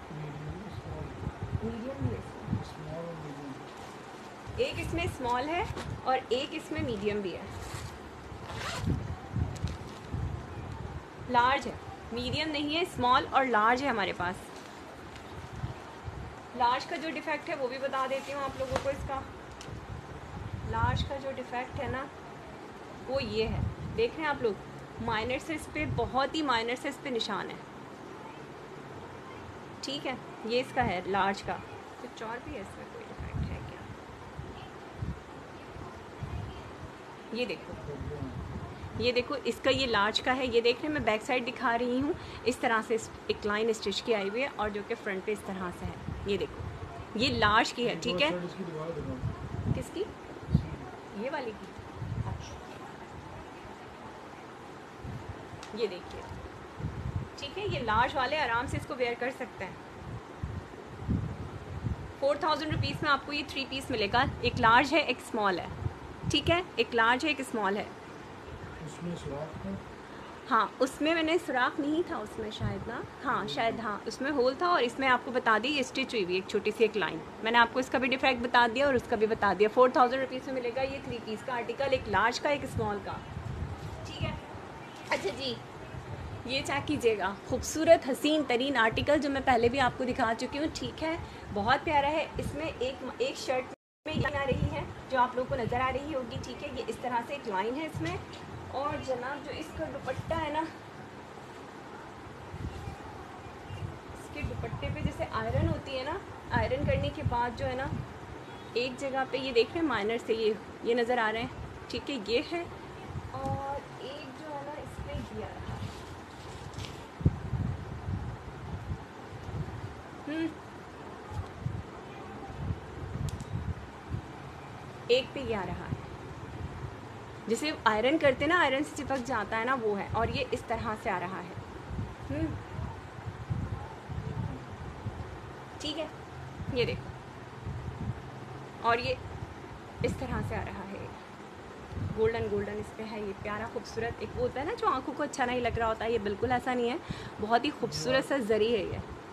मीडियम भी है। एक इसमें स्मॉल है और एक इसमें मीडियम भी है। लार्ज है, मीडियम नहीं है, स्मॉल और लार्ज है हमारे पास। लार्ज का जो डिफेक्ट है वो भी बता देती हूँ आप लोगों को। इसका लार्ज का जो डिफेक्ट है ना, वो ये है, देख रहे हैं आप लोग, माइनर से इस पर, बहुत ही माइनर से इस पर निशान है। ठीक है, ये इसका है लार्ज का। कुछ और भी है इसमें, कोई डिफेक्ट है क्या? ये देखो इसका, ये लार्ज का है। ये देख रहे हैं, मैं बैक साइड दिखा रही हूँ। इस तरह से एक लाइन स्टिच की आई हुई है, और जो कि फ्रंट पे इस तरह से है। ये देखो, ये लार्ज की है। ठीक है, किसकी, ये वाली की। अच्छा, ये देखिए, ठीक है, ये लार्ज वाले आराम से इसको वेयर कर सकते हैं। 4000 रुपीज़ में आपको ये 3 पीस मिलेगा। एक लार्ज है, एक स्मॉल है, ठीक है, एक लार्ज है, एक स्मॉल है। उसमें सुराख है? हाँ, उसमें मैंने सुराख नहीं था उसमें शायद ना, हाँ शायद, हाँ उसमें होल था। और इसमें आपको बता दी ये स्टिच हुई हुई एक छोटी सी एक लाइन। मैंने आपको इसका भी डिफेक्ट बता दिया और उसका भी बता दिया। 4000 रुपीज़ में मिलेगा ये 3 पीस का आर्टिकल, एक लार्ज का, एक स्मॉल का, ठीक है। अच्छा जी, ये चेक कीजिएगा, खूबसूरत हसीन तरीन आर्टिकल जो मैं पहले भी आपको दिखा चुकी हूँ, ठीक है, बहुत प्यारा है। इसमें एक शर्ट में ये आ रही है जो आप लोगों को नज़र आ रही होगी, ठीक है। ये इस तरह से एक लाइन है इसमें। और जनाब जो इसका दुपट्टा है ना, इसके दुपट्टे पे जैसे आयरन होती है ना, आयरन करने के बाद जो है ना, एक जगह पे ये देख रहे हैं माइनर से ये नज़र आ रहे हैं, ठीक है, ये है। और एक जो है ना इस पर ये आ रहा है, एक पे ये आ रहा है, जिसे आयरन करते ना, आयरन से चिपक जाता है ना, वो है। और ये इस तरह से आ रहा है, ठीक है, ये देखो। और ये इस तरह से आ रहा है, गोल्डन गोल्डन इस पे है, ये प्यारा खूबसूरत। एक वो होता है ना जो आंखों को अच्छा नहीं लग रहा होता है, ये बिल्कुल ऐसा नहीं है, बहुत ही खूबसूरत सा जरी है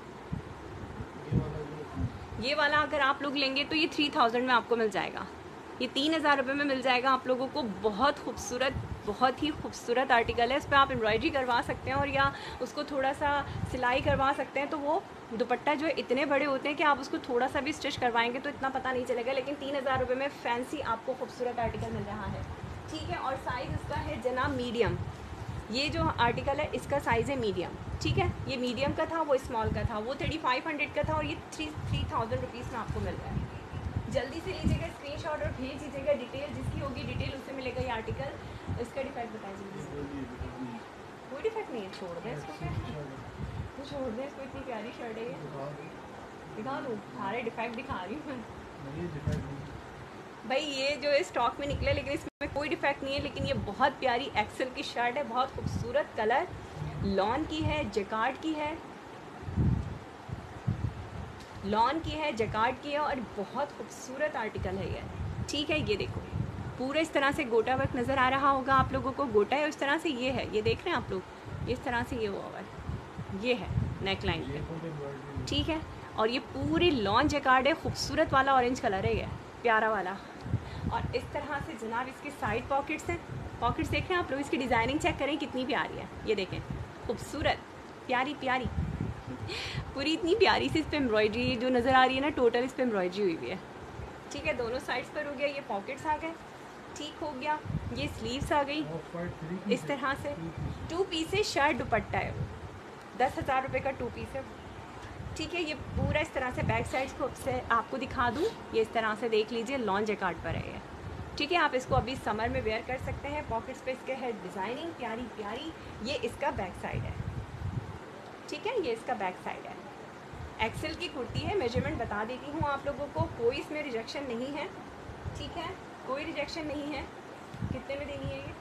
ये वाला अगर आप लोग लेंगे तो ये 3000 में आपको मिल जाएगा। ये 3000 रुपये में मिल जाएगा आप लोगों को। बहुत खूबसूरत, बहुत ही खूबसूरत आर्टिकल है। इस पर आप एम्ब्रॉयडरी करवा सकते हैं और या उसको थोड़ा सा सिलाई करवा सकते हैं। तो वो दुपट्टा जो है इतने बड़े होते हैं कि आप उसको थोड़ा सा भी स्टिच करवाएंगे तो इतना पता नहीं चलेगा। लेकिन 3000 रुपये में फैंसी आपको खूबसूरत आर्टिकल मिल रहा है, ठीक है। और साइज़ इसका है जनाब मीडियम। ये जो आर्टिकल है इसका साइज़ है मीडियम, ठीक है। ये मीडियम का था, वो स्मॉल का था, वो 3500 का था और ये 3000 रुपीज़ में आपको मिल रहा है। जल्दी से लीजिएगा स्क्रीनशॉट और भेज दीजिएगा। डिटेल जिसकी होगी डिटेल उससे मिलेगा ये आर्टिकल। इसका डिफेक्ट बताइए जल्दी। कोई डिफेक्ट नहीं है, छोड़ दें इसको, क्या तो छोड़ दें इसको, इतनी प्यारी शर्ट है ये। दिखा दूँ? सारे डिफेक्ट दिखा रही हूँ मैं भाई। ये जो है स्टॉक में निकले, लेकिन इसमें कोई डिफेक्ट नहीं है। लेकिन ये बहुत प्यारी एक्सेल की शर्ट है, बहुत खूबसूरत कलर, लॉन की है, जैकार्ड की है, लॉन की है, जैकार्ड की है और बहुत खूबसूरत आर्टिकल है ये, ठीक है। ये देखो पूरा इस तरह से गोटा वर्क नज़र आ रहा होगा आप लोगों को। गोटा है इस तरह से, ये है, ये देख रहे हैं आप लोग, इस तरह से ये हुआ हुआ है, ये है नेक लाइन पे, ठीक है। और ये पूरी लॉन जैकार्ड है, खूबसूरत वाला ऑरेंज कलर है ये, प्यारा वाला। और इस तरह से जनाब इसके साइड पॉकेट्स हैं। पॉकेट्स देख रहे हैं आप लोग, इसकी डिज़ाइनिंग चेक करें कितनी प्यारी है, ये देखें, खूबसूरत, प्यारी प्यारी, पूरी इतनी प्यारी सी इस पर एम्ब्रॉयडरी जो नज़र आ रही है ना, टोटल इस पर एम्ब्रॉयडरी हुई हुई है, ठीक है। दोनों साइड्स पर हो गया, ये पॉकेट्स आ गए, ठीक हो गया। ये स्लीव्स आ गई इस तरह से। 2 पीसेस शर्ट दुपट्टा है, वो 10,000 रुपये का 2 पीस है, ठीक है। ये पूरा इस तरह से बैक साइड को से आपको दिखा दूँ, ये इस तरह से देख लीजिए, लॉन जैकार्ड पर है ये, ठीक है। आप इसको अभी समर में वेयर कर सकते हैं। पॉकेट्स पे इसके है डिज़ाइनिंग प्यारी प्यारी। ये इसका बैक साइड है, ठीक है, ये इसका बैक साइड है। एक्सेल की कुर्ती है, मेजरमेंट बता देती हूँ आप लोगों को, कोई इसमें रिजेक्शन नहीं है, ठीक है, कोई रिजेक्शन नहीं है। कितने में देनी है ये?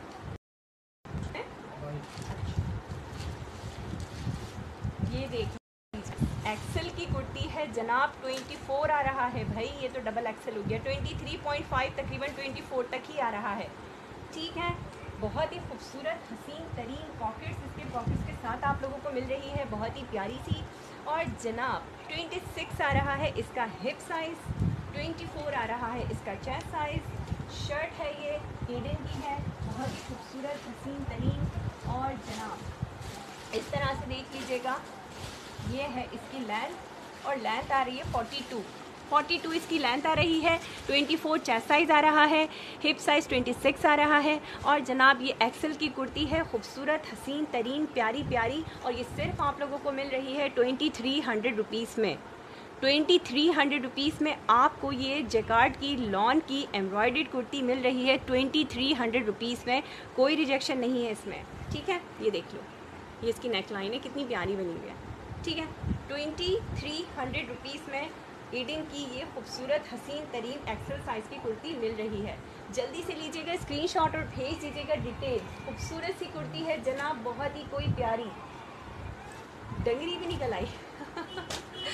ये देखिए एक्सेल की कुर्ती है जनाब, 24 आ रहा है भाई, ये तो डबल एक्सेल हो गया, 23.5 तकरीबन 24 तक ही आ रहा है, ठीक है। बहुत ही खूबसूरत हसीन तरीन पॉकेट्स, इसके पॉकेट्स के साथ आप लोगों को मिल रही है, बहुत ही प्यारी सी। और जनाब 26 आ रहा है इसका हिप साइज़, 24 आ रहा है इसका चेस्ट साइज़। शर्ट है ये, ईडन की है, बहुत ही खूबसूरत हसीन तरीन। और जनाब इस तरह से देख लीजिएगा, ये है इसकी लेंथ, और लेंथ आ रही है 42 इसकी लेंथ आ रही है। 24 चेस्ट साइज़ आ रहा है, हिप साइज़ 26 आ रहा है। और जनाब ये एक्सेल की कुर्ती है, खूबसूरत हसीन तरीन प्यारी प्यारी। और ये सिर्फ आप लोगों को मिल रही है 2300 रुपीज़ में। 2300 रुपीज़ में आपको ये जैकार्ड की लॉन की एम्ब्रॉयडर्ड कुर्ती मिल रही है 2300 रुपीज़ में। कोई रिजेक्शन नहीं है इसमें, ठीक है। ये देख लो, ये इसकी नेक लाइन है, कितनी प्यारी बनी हुई है, ठीक है। 2300 रुपीज़ में ईडन की ये खूबसूरत हसीन तरीन एक्सेल साइज़ की कुर्ती मिल रही है। जल्दी से लीजिएगा स्क्रीनशॉट और भेज दीजिएगा डिटेल। खूबसूरत सी कुर्ती है जनाब, बहुत ही कोई प्यारी, डंगरी भी निकल आई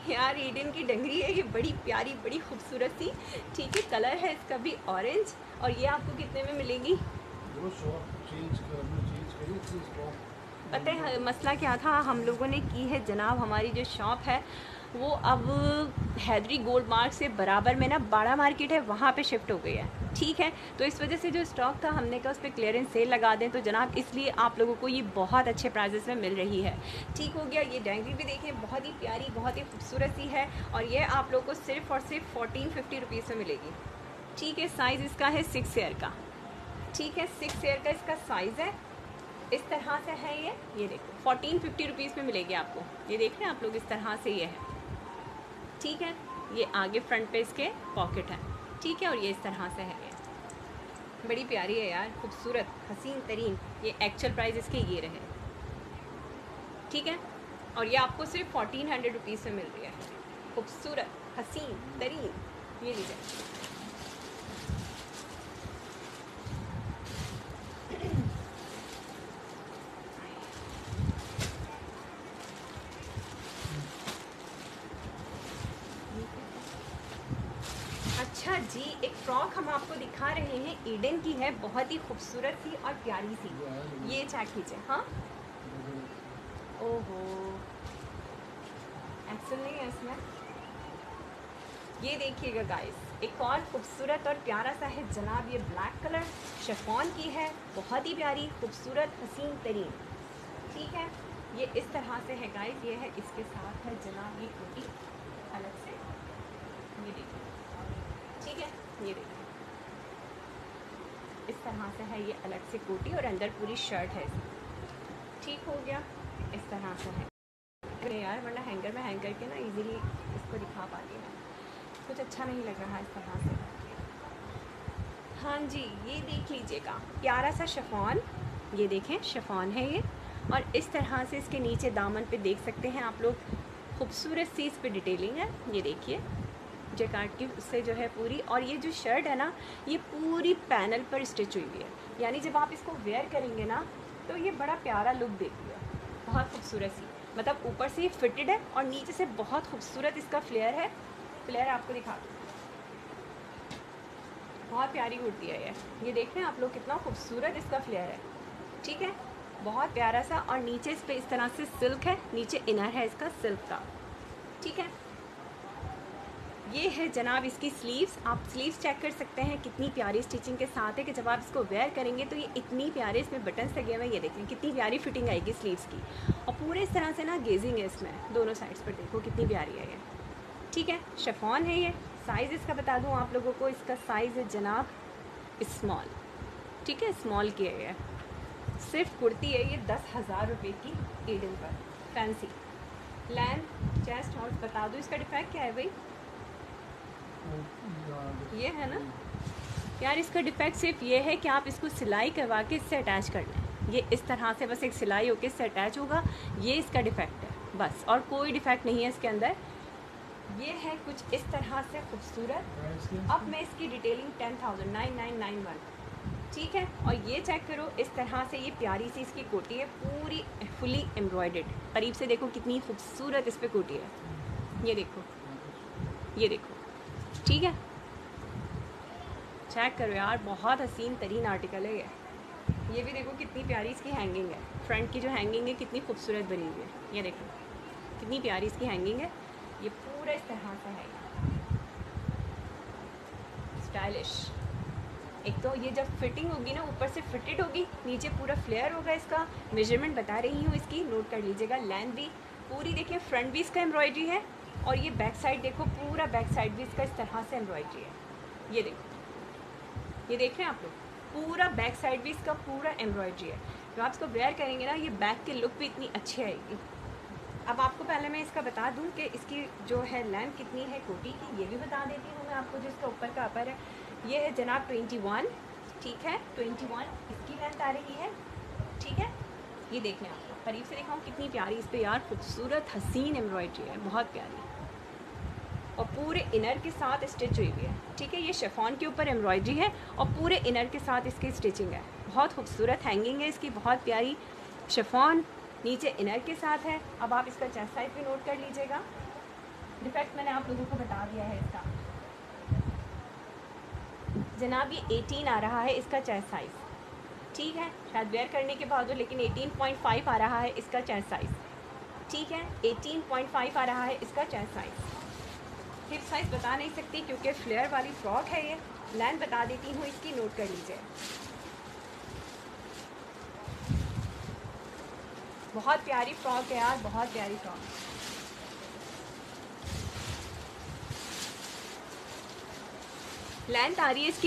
यार ईडन की डंगरी है ये, बड़ी प्यारी बड़ी खूबसूरत सी। ठीक है, कलर है इसका भी ऑरेंज। और ये आपको कितने में मिलेगी? वो शॉप चेंज करी थी शॉप। पता है मसला क्या था, हम लोगों ने की है जनाब, हमारी जो शॉप है वो अब हैदरी गोल्ड मार्क से बराबर में ना बाड़ा मार्केट है, वहाँ पे शिफ्ट हो गई है। ठीक है, तो इस वजह से जो स्टॉक था हमने कहा उस पर क्लियरेंस सेल लगा दें, तो जनाब इसलिए आप लोगों को ये बहुत अच्छे प्राइजेस में मिल रही है। ठीक हो गया। ये डैंगरी भी देखें, बहुत ही प्यारी बहुत ही खूबसूरत सी है, और ये आप लोगों को सिर्फ और सिर्फ 1450 रुपीज़ में मिलेगी। ठीक है, साइज़ इसका है 6 ईयर का। ठीक है, 6 ईयर का इसका साइज़ है, इस तरह से है ये देखो 1450 रुपीज़ में मिलेगी आपको। ये देख रहे हैं आप लोग, इस तरह से ये है। ठीक है, ये आगे फ्रंट पे इसके पॉकेट है। ठीक है, और ये इस तरह से है, ये बड़ी प्यारी है यार, खूबसूरत हसीन तरीन। ये एक्चुअल प्राइस इसके ये रहे। ठीक है, और ये आपको सिर्फ 1400 रुपीज़ में मिल रही है, खूबसूरत हसीन तरीन। ये लीजिए। अच्छा जी, एक फ्रॉक हम आपको दिखा रहे हैं, ईडन की है, बहुत ही खूबसूरत सी और प्यारी सी। ये चेक कीजिए। हाँ, ओहो, एक्सल नहीं है इसमें। ये देखिएगा गाइस, एक और खूबसूरत और प्यारा सा है जनाब, ये ब्लैक कलर शिफॉन की है, बहुत ही प्यारी खूबसूरत हसीन तरीन। ठीक है, ये इस तरह से है गाइस, ये है इसके साथ है जनाब ये कोटी अलग से। ये देखिए, ठीक है, ये देखिए इस तरह से है, ये अलग से कोटी और अंदर पूरी शर्ट है इसकी। ठीक हो गया, इस तरह से है। अरे यार, वरना हैंगर में हैंग करके ना इजीली इसको दिखा पाती मैं, कुछ अच्छा नहीं लग रहा इस तरह से। हाँ जी, ये देख लीजिएगा, प्यारा सा शिफॉन, ये देखें शिफॉन है ये, और इस तरह से इसके नीचे दामन पे देख सकते हैं आप लोग, खूबसूरत सी इस पे डिटेलिंग है। ये देखिए जैकार्ड की उससे जो है पूरी, और ये जो शर्ट है ना ये पूरी पैनल पर स्टिच हुई हुई है, यानी जब आप इसको वेयर करेंगे ना तो ये बड़ा प्यारा लुक देती है, बहुत खूबसूरत सी। मतलब ऊपर से ये फिटेड है और नीचे से बहुत खूबसूरत इसका फ्लेयर है। फ्लेयर आपको दिखा दूँ, बहुत प्यारी कुर्ती है ये देख रहे हैं आप लोग, कितना खूबसूरत इसका फ्लेयर है। ठीक है, बहुत प्यारा सा, और नीचे इस पे इस तरह से सिल्क है, नीचे इनर है इसका सिल्क का। ठीक है, ये है जनाब इसकी स्लीव्स, आप स्लीव्स चेक कर सकते हैं कितनी प्यारी स्टिचिंग के साथ है, कि जब आप इसको वेयर करेंगे तो ये इतनी प्यारे इसमें बटन्स लगे हुए हैं। ये देखें कितनी प्यारी फिटिंग आएगी स्लीव्स की, और पूरे इस तरह से ना गेजिंग है इसमें दोनों साइड्स पर, देखो कितनी प्यारी है ये। ठीक है, शिफॉन है ये। साइज़ इसका बता दूँ आप लोगों को, इसका साइज़ है जनाब स्मॉल। ठीक है, स्मॉल की है ये, सिर्फ कुर्ती है ये 10,000 रुपये की ईडन पर, फैंसी। लेंथ चेस्ट हॉर्स बता दूँ, इसका डिफेक्ट क्या है भाई? ये है ना यार, इसका डिफेक्ट सिर्फ ये है कि आप इसको सिलाई करवा के इससे अटैच कर लें, ये इस तरह से बस एक सिलाई होके इससे अटैच होगा, ये इसका डिफेक्ट है बस, और कोई डिफेक्ट नहीं है इसके अंदर। ये है कुछ इस तरह से खूबसूरत। अब मैं इसकी डिटेलिंग 10,9991। ठीक है, और ये चेक करो इस तरह से, ये प्यारी सी इसकी कोटी है, पूरी फुली एम्ब्रॉयडर्ड। करीब से देखो कितनी खूबसूरत इस पर कोटी है, ये देखो ये देखो। ठीक है, चेक करो यार, बहुत हसीन तरीन आर्टिकल है ये भी देखो कितनी प्यारी इसकी हैंगिंग है, फ्रंट की जो हैंगिंग है कितनी खूबसूरत बनी हुई है, ये देखो कितनी प्यारी इसकी हैंगिंग है। ये पूरा इस तरह से है, स्टाइलिश। एक तो ये जब फिटिंग होगी ना, ऊपर से फिटेड होगी, नीचे पूरा फ्लेयर होगा इसका। मेजरमेंट बता रही हूँ इसकी, नोट कर लीजिएगा। लेंथ भी पूरी देखिए, फ्रंट भी इसका एम्ब्रॉयडरी है, और ये बैक साइड देखो, पूरा बैक साइड भी इसका इस तरह से एम्ब्रॉयडरी है। ये देखो, ये देख रहे हैं आप लोग, पूरा बैक साइड भी इसका पूरा एम्ब्रॉयडरी है। जब आप इसको वेयर करेंगे ना, ये बैक की लुक भी इतनी अच्छी आएगी। अब आपको पहले मैं इसका बता दूं कि इसकी जो है लेंथ कितनी है कोटी की, ये भी बता देती हूँ मैं आपको। जो इसका ऊपर का अपर है ये है जनाब 21। ठीक है, 21 इसकी लेंथ आ रही है। ठीक है, ये देख लें आपको, करीब से दिखाऊँ कितनी प्यारी इस पर यार खूबसूरत हसीन एम्ब्रॉयडरी है, बहुत प्यारी, और पूरे इनर के साथ स्टिच हुई हुई है। ठीक है, ये शिफॉन के ऊपर एम्ब्रॉयडरी है और पूरे इनर के साथ इसकी स्टिचिंग है, बहुत खूबसूरत हैंगिंग है इसकी, बहुत प्यारी। शिफॉन नीचे इनर के साथ है। अब आप इसका चेस्ट साइज भी नोट कर लीजिएगा, डिफेक्ट मैंने आप लोगों को बता दिया है इसका। जनाब ये 18 आ रहा है इसका चेस्ट साइज़, ठीक है, शायद वेयर करने के बाद हो, लेकिन 18.5 आ रहा है इसका चेस्ट साइज़, ठीक है, 18.5 आ रहा है इसका चेस्ट साइज़। हिप साइज़ बता नहीं सकती क्योंकि फ्लेयर वाली फ्रॉक है ये। लेंथ बता देती हूँ इसकी, नोट कर लीजिए। बहुत प्यारी फ्रॉक है यार, बहुत प्यारी फ्रॉक। लेंथ आ रही है इसकी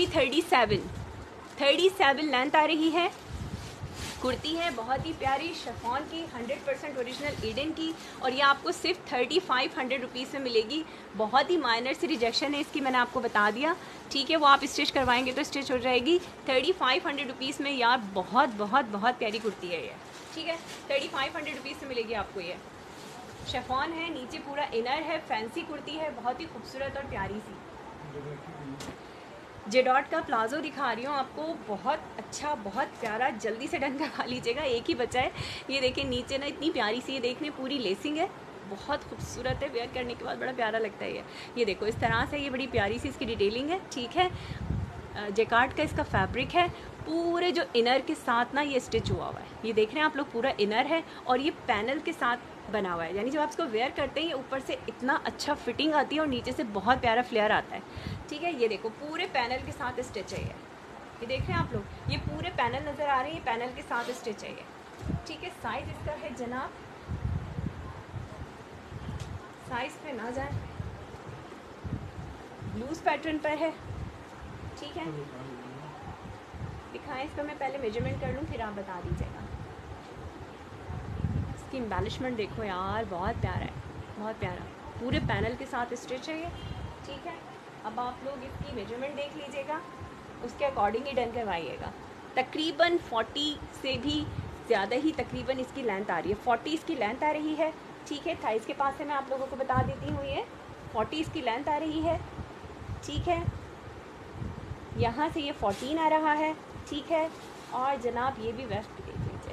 37 लेंथ आ रही है। कुर्ती है बहुत ही प्यारी शिफॉन की, 100% ओरिजिनल ईडन की, और ये आपको सिर्फ 3500 रुपीज़ में मिलेगी। बहुत ही माइनर सी रिजेक्शन है इसकी, मैंने आपको बता दिया, ठीक है, वो आप स्टिच करवाएंगे तो स्टिच हो जाएगी। 3500 रुपीज़ में यार बहुत बहुत बहुत प्यारी कुर्ती है ये, ठीक है, 3500 रुपीज़ में मिलेगी आपको ये। शिफॉन है, नीचे पूरा इनर है, फैंसी कुर्ती है, बहुत ही खूबसूरत और प्यारी सी। जेडॉट का प्लाजो दिखा रही हूँ आपको, बहुत अच्छा, बहुत प्यारा, जल्दी से डन करवा लीजिएगा, एक ही बचा है। ये देखिए नीचे ना इतनी प्यारी सी, ये देखने पूरी लेसिंग है, बहुत खूबसूरत है, वेयर करने के बाद बड़ा प्यारा लगता है ये देखो इस तरह से, ये बड़ी प्यारी सी इसकी डिटेलिंग है, ठीक है। जैकार्ड का इसका फैब्रिक है, पूरे जो इनर के साथ ना ये स्टिच हुआ हुआ है, ये देख रहे हैं आप लोग, पूरा इनर है और ये पैनल के साथ बना हुआ है, यानी जब आप इसको वेयर करते हैं ये ऊपर से इतना अच्छा फिटिंग आती है और नीचे से बहुत प्यारा फ्लेयर आता है, ठीक है। ये देखो पूरे पैनल के साथ स्टिच है ये देख रहे हैं आप लोग, ये पूरे पैनल नज़र आ रहे हैं, पैनल के साथ स्टिच है ये, ठीक है। साइज़ इसका है जनाब, साइज़ पे ना जाए, लूज पैटर्न पर है, ठीक है। दिखाएं इसका, मैं पहले मेजरमेंट कर लूँ फिर आप बता दीजिएगा। इसकी एम्बेलिशमेंट देखो यार, बहुत प्यारा है, बहुत प्यारा, पूरे पैनल के साथ स्टिच है ये, ठीक है। अब आप लोग इसकी मेजरमेंट देख लीजिएगा, उसके अकॉर्डिंग ही डन करवाइएगा। तकरीबन 40 से भी ज़्यादा ही तकरीबन इसकी लेंथ आ रही है, 40 इसकी लेंथ आ रही है, ठीक है। थाइस के पास से मैं आप लोगों को बता देती हूँ, ये 40 इसकी लेंथ आ रही है, ठीक है। यहाँ से ये 14 आ रहा है, ठीक है। और जनाब ये भी वेस्ट देख लीजिए,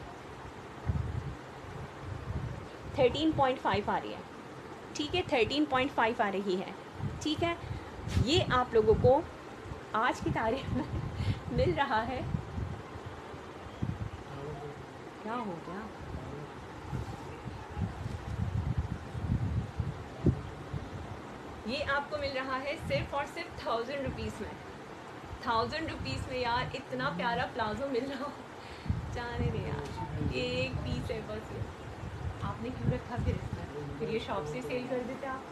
13.5 आ रही है, ठीक है, 13.5 आ रही है, ठीक है। ये आप लोगों को आज की तारीख में मिल रहा है, क्या हो गया, ये आपको मिल रहा है सिर्फ और सिर्फ 1000 रुपीज़ में, 1000 रुपीज़ में यार इतना प्यारा प्लाजो मिल रहा हो, जाने नहीं यार, एक पीस है बस ये, आपने क्यों रखा फिर ये शॉप से सेल कर देते आप।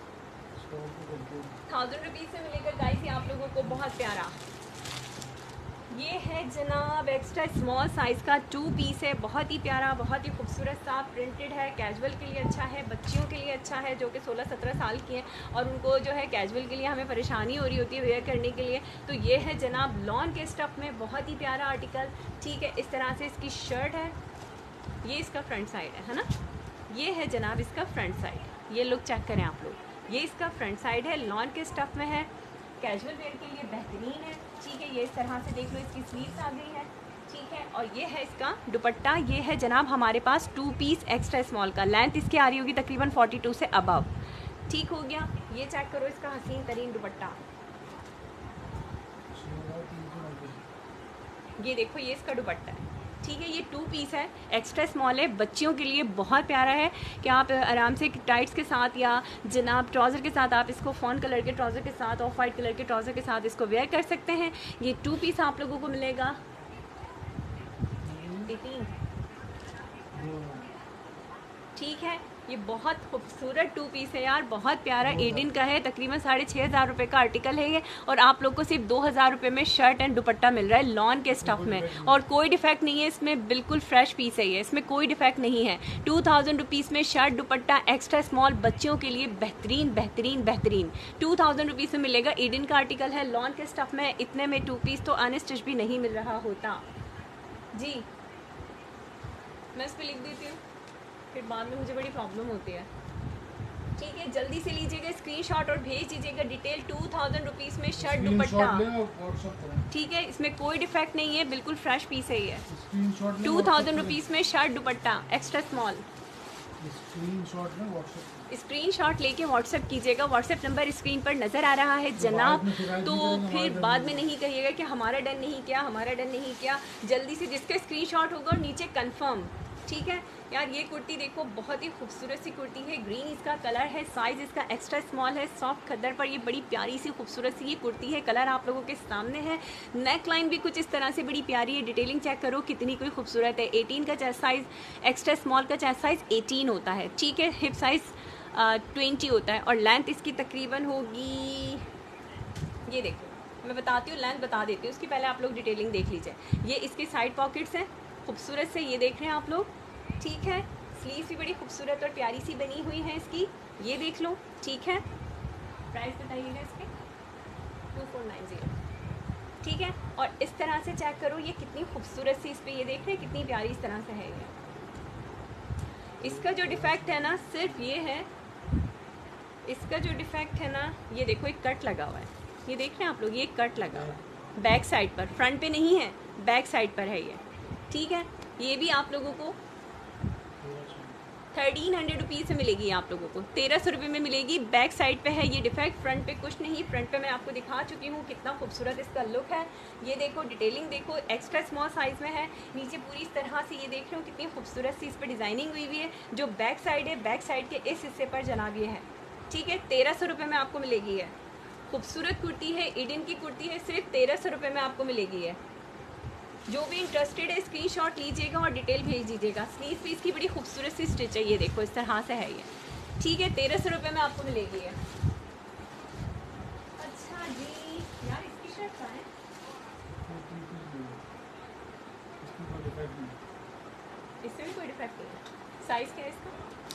1000 रुपीज़ से मिलेगा गाइस ये आप लोगों को, बहुत प्यारा। ये है जनाब एक्स्ट्रा स्मॉल साइज़ का 2 पीस है, बहुत ही प्यारा, बहुत ही खूबसूरत सा, प्रिंटेड है, कैजुअल के लिए अच्छा है, बच्चियों के लिए अच्छा है जो कि 16-17 साल की हैं और उनको जो है कैजुअल के लिए हमें परेशानी हो रही होती है वेयर करने के लिए। तो ये है जनाब लॉन के स्टफ़ में, बहुत ही प्यारा आर्टिकल, ठीक है। इस तरह से इसकी शर्ट है, ये इसका फ्रंट साइड है ना, ये है जनाब इसका फ्रंट साइड, ये लुक चेक करें आप लोग, ये इसका फ्रंट साइड है, लॉन के स्टफ़ में है, कैजुअल वेयर के लिए बेहतरीन है, ठीक है। ये इस तरह से देख लो, इसकी स्लीव्स आ गई है, ठीक है। और ये है इसका दुपट्टा, ये है जनाब हमारे पास 2 पीस एक्स्ट्रा स्मॉल का, लेंथ इसकी आ रही होगी तकरीबन 42 से अबव, ठीक हो गया। ये चेक करो इसका हसीन तरीन दुपट्टा, ये देखो, ये इसका दुपट्टा है, ठीक है। ये 2 पीस है, एक्स्ट्रा स्मॉल है, बच्चियों के लिए बहुत प्यारा है कि आप आराम से टाइट्स के साथ या जनाब ट्राउज़र के साथ, आप इसको फ़ॉन कलर के ट्राउज़र के साथ, ऑफ वाइट कलर के ट्राउज़र के साथ इसको वेयर कर सकते हैं। ये 2 पीस आप लोगों को मिलेगा 18, ठीक है। ये बहुत खूबसूरत 2 पीस है यार, बहुत प्यारा, एडिन का है, तकरीबन 6500 रुपये का आर्टिकल है ये, और आप लोग को सिर्फ 2000 रुपये में शर्ट एंड दुपट्टा मिल रहा है लॉन के स्टफ़ में, और कोई डिफेक्ट नहीं है इसमें, बिल्कुल फ्रेश पीस है ये, इसमें कोई डिफेक्ट नहीं है। 2000 रुपीज़ में शर्ट दुपट्टा एक्स्ट्रा स्मॉल बच्चियों के लिए बेहतरीन बेहतरीन बेहतरीन 2000 रुपीज़ में मिलेगा। एडिन का आर्टिकल है, लॉन के स्टफ़ में, इतने में 2 पीस तो अनस्टिच भी नहीं मिल रहा होता जी। मैं इस पर लिख देती हूँ, फिर बाद में मुझे बड़ी प्रॉब्लम होती है, ठीक है। जल्दी से लीजिएगा स्क्रीनशॉट और भेज दीजिएगा डिटेल। 2000 रुपीज़ में शर्ट दुपट्टा, ठीक है, इसमें कोई डिफेक्ट नहीं है, बिल्कुल फ्रेश पीस है ये। 2000 रुपीज़ में shirt dupatta extra small, screenshot में व्हाट्सएप स्क्रीनशॉट लेके व्हाट्सएप कीजिएगा। व्हाट्सएप नंबर स्क्रीन पर नज़र आ रहा है जनाब। तो फिर बाद में नहीं कहिएगा कि हमारा डन नहीं किया, हमारा डन नहीं किया। जल्दी से जिसका स्क्रीनशॉट होगा और नीचे कंफर्म, ठीक है यार। ये कुर्ती देखो, बहुत ही खूबसूरत सी कुर्ती है। ग्रीन इसका कलर है, साइज़ इसका एक्स्ट्रा स्मॉल है। सॉफ्ट खद्दर पर ये बड़ी प्यारी सी खूबसूरत सी ये कुर्ती है। कलर आप लोगों के सामने है। नेक लाइन भी कुछ इस तरह से बड़ी प्यारी है। डिटेलिंग चेक करो कितनी कोई खूबसूरत है। 18 का चेस्ट साइज़, एक्स्ट्रा स्मॉल का चेस्ट साइज़ 18 होता है, ठीक है। हिप साइज़ 20 होता है और लेंथ इसकी तकरीबन होगी, ये देखो मैं बताती हूँ, लेंथ बता देती हूँ उसकी, पहले आप लोग डिटेलिंग देख लीजिए। ये इसके साइड पॉकेट्स हैं खूबसूरत से, ये देख रहे हैं आप लोग, ठीक है। स्लीव्स भी बड़ी खूबसूरत और प्यारी सी बनी हुई है इसकी, ये देख लो, ठीक है। प्राइस बताइएगा इसके 2490, ठीक है। और इस तरह से चेक करो ये कितनी खूबसूरत सी इस पर, ये देख रहे हैं कितनी प्यारी इस तरह से है ये। इसका जो डिफेक्ट है ना सिर्फ ये है, इसका जो डिफेक्ट है ना, ये देखो एक कट लगा हुआ है, ये देख रहे हैं आप लोग, ये कट लगा हुआ है बैक साइड पर, फ्रंट पे नहीं है, बैक साइड पर है ये, ठीक है। ये भी आप लोगों को 1300 रुपीज़ से मिलेगी, आप लोगों को 1300 रुपये में मिलेगी। बैक साइड पे है ये डिफेक्ट, फ्रंट पे कुछ नहीं। फ्रंट पे मैं आपको दिखा चुकी हूँ कितना खूबसूरत इसका लुक है। ये देखो डिटेलिंग देखो, एक्स्ट्रा स्मॉल साइज़ में है। नीचे पूरी इस तरह से ये देख रहे हो कितनी खूबसूरत सी इस पर डिज़ाइनिंग हुई हुई है। जो बैक साइड है, बैक साइड के इस हिस्से पर जनाब ये है, ठीक है। 1300 रुपये में आपको मिलेगी है। खूबसूरत कुर्ती है, ईडन की कुर्ती है, सिर्फ 1300 रुपये में आपको मिलेगी है। जो भी इंटरेस्टेड है स्क्रीनशॉट लीजिएगा और डिटेल भेज दीजिएगा। स्लीव पीस की बड़ी खूबसूरत सी स्टिच है, ये देखो इस तरह से है ये, ठीक है। 1300 रुपये में आपको मिलेगी है। अच्छा जी यार, इसकी शर्ट कहाँ है? इससे भी कोई डिफेक्ट नहीं है। साइज़ क्या है इसका?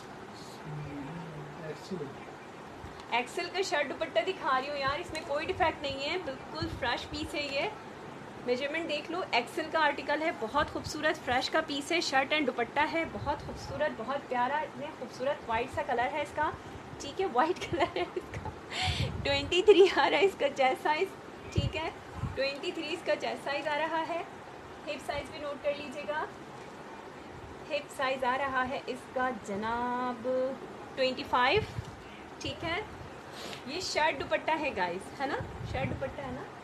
एक्सेल का शर्ट दुपट्टा दिखा रही हूँ यार, इसमें कोई डिफेक्ट नहीं है, बिल्कुल फ्रेश पीस है ये। मेजरमेंट देख लो, एक्सेल का आर्टिकल है, बहुत खूबसूरत फ्रेश का पीस है। शर्ट एंड दुपट्टा है, बहुत खूबसूरत, बहुत प्यारा, इतने खूबसूरत वाइट सा कलर है इसका, ठीक है। वाइट कलर है इसका। 23 आ रहा है इसका चेस्ट साइज़, ठीक है। 23 इसका चेस्ट साइज़ आ रहा है। हिप साइज़ भी नोट कर लीजिएगा, हिप साइज़ आ रहा है इसका जनाब 25, ठीक है। ये शर्ट दुपट्टा है गाइस, है ना, शर्ट दुपट्टा है ना।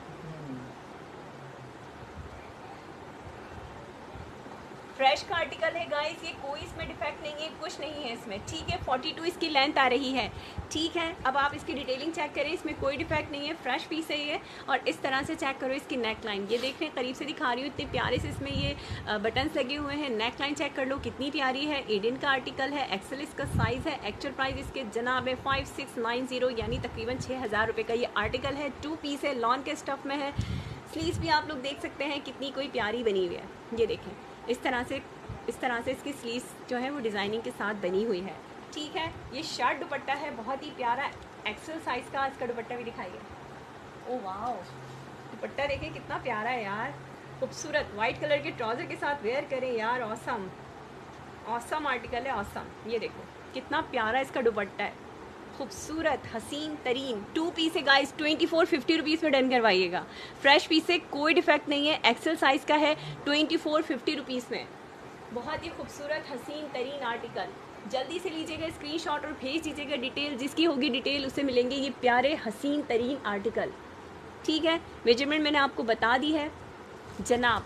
फ्रेश का आर्टिकल है गाइस, ये कोई इसमें डिफेक्ट नहीं है, कुछ नहीं है इसमें, ठीक है। 42 इसकी लेंथ आ रही है, ठीक है। अब आप इसकी डिटेलिंग चेक करें, इसमें कोई डिफेक्ट नहीं है, फ्रेश पीस है ये। और इस तरह से चेक करो इसकी नेक लाइन, ये देख रहे हैं, करीब से दिखा रही हूँ, इतने प्यारे से इसमें ये बटन्स लगे हुए हैं। नेक लाइन चेक कर लो कितनी प्यारी है। ईडन का आर्टिकल है, एक्सेल इसका साइज़ है। एक्चुअल प्राइस इसके जनाब है 5690, यानी तकरीबन 6000 रुपये का ये आर्टिकल है। 2 पीस है, लॉन के स्टफ़ में है। स्लीव्स भी आप लोग देख सकते हैं कितनी कोई प्यारी बनी हुई है, ये देखें इस तरह से इसकी स्लीव्स जो है वो डिज़ाइनिंग के साथ बनी हुई है, ठीक है। ये शर्ट दुपट्टा है, बहुत ही प्यारा एक्सेल साइज़ का। इसका दुपट्टा भी दिखाइए। ओ वाह, दुपट्टा देखिए कितना प्यारा है यार, खूबसूरत। वाइट कलर के ट्राउज़र के साथ वेयर करें यार, ऑसम ऑसम आर्टिकल है, ऑसम। ये देखो कितना प्यारा इसका दुपट्टा है, खूबसूरत हसीन तरीन। 2 पीस है गाइस, 2450 रुपीज़ में डन करवाइएगा। फ्रेश पीस है, कोई डिफेक्ट नहीं है, एक्सेल साइज़ का है, 2450 रुपीज़ में। बहुत ही खूबसूरत हसीन तरीन आर्टिकल, जल्दी से लीजिएगा स्क्रीनशॉट और भेज दीजिएगा डिटेल। जिसकी होगी डिटेल उसे मिलेंगे ये प्यारे हसीन तरीन आर्टिकल, ठीक है। मेजरमेंट मैंने आपको बता दी है जनाब।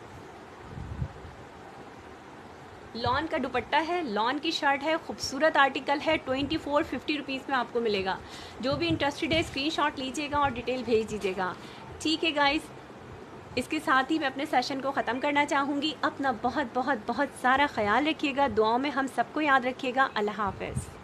लॉन का दुपट्टा है, लॉन की शर्ट है, खूबसूरत आर्टिकल है, 2450 रुपीज़ में आपको मिलेगा। जो भी इंटरेस्टेड है स्क्रीनशॉट लीजिएगा और डिटेल भेज दीजिएगा, ठीक है गाइस। इसके साथ ही मैं अपने सेशन को ख़त्म करना चाहूँगी। अपना बहुत बहुत बहुत सारा ख्याल रखिएगा, दुआओं में हम सबको याद रखिएगा। अल्लाह हाफ़िज़।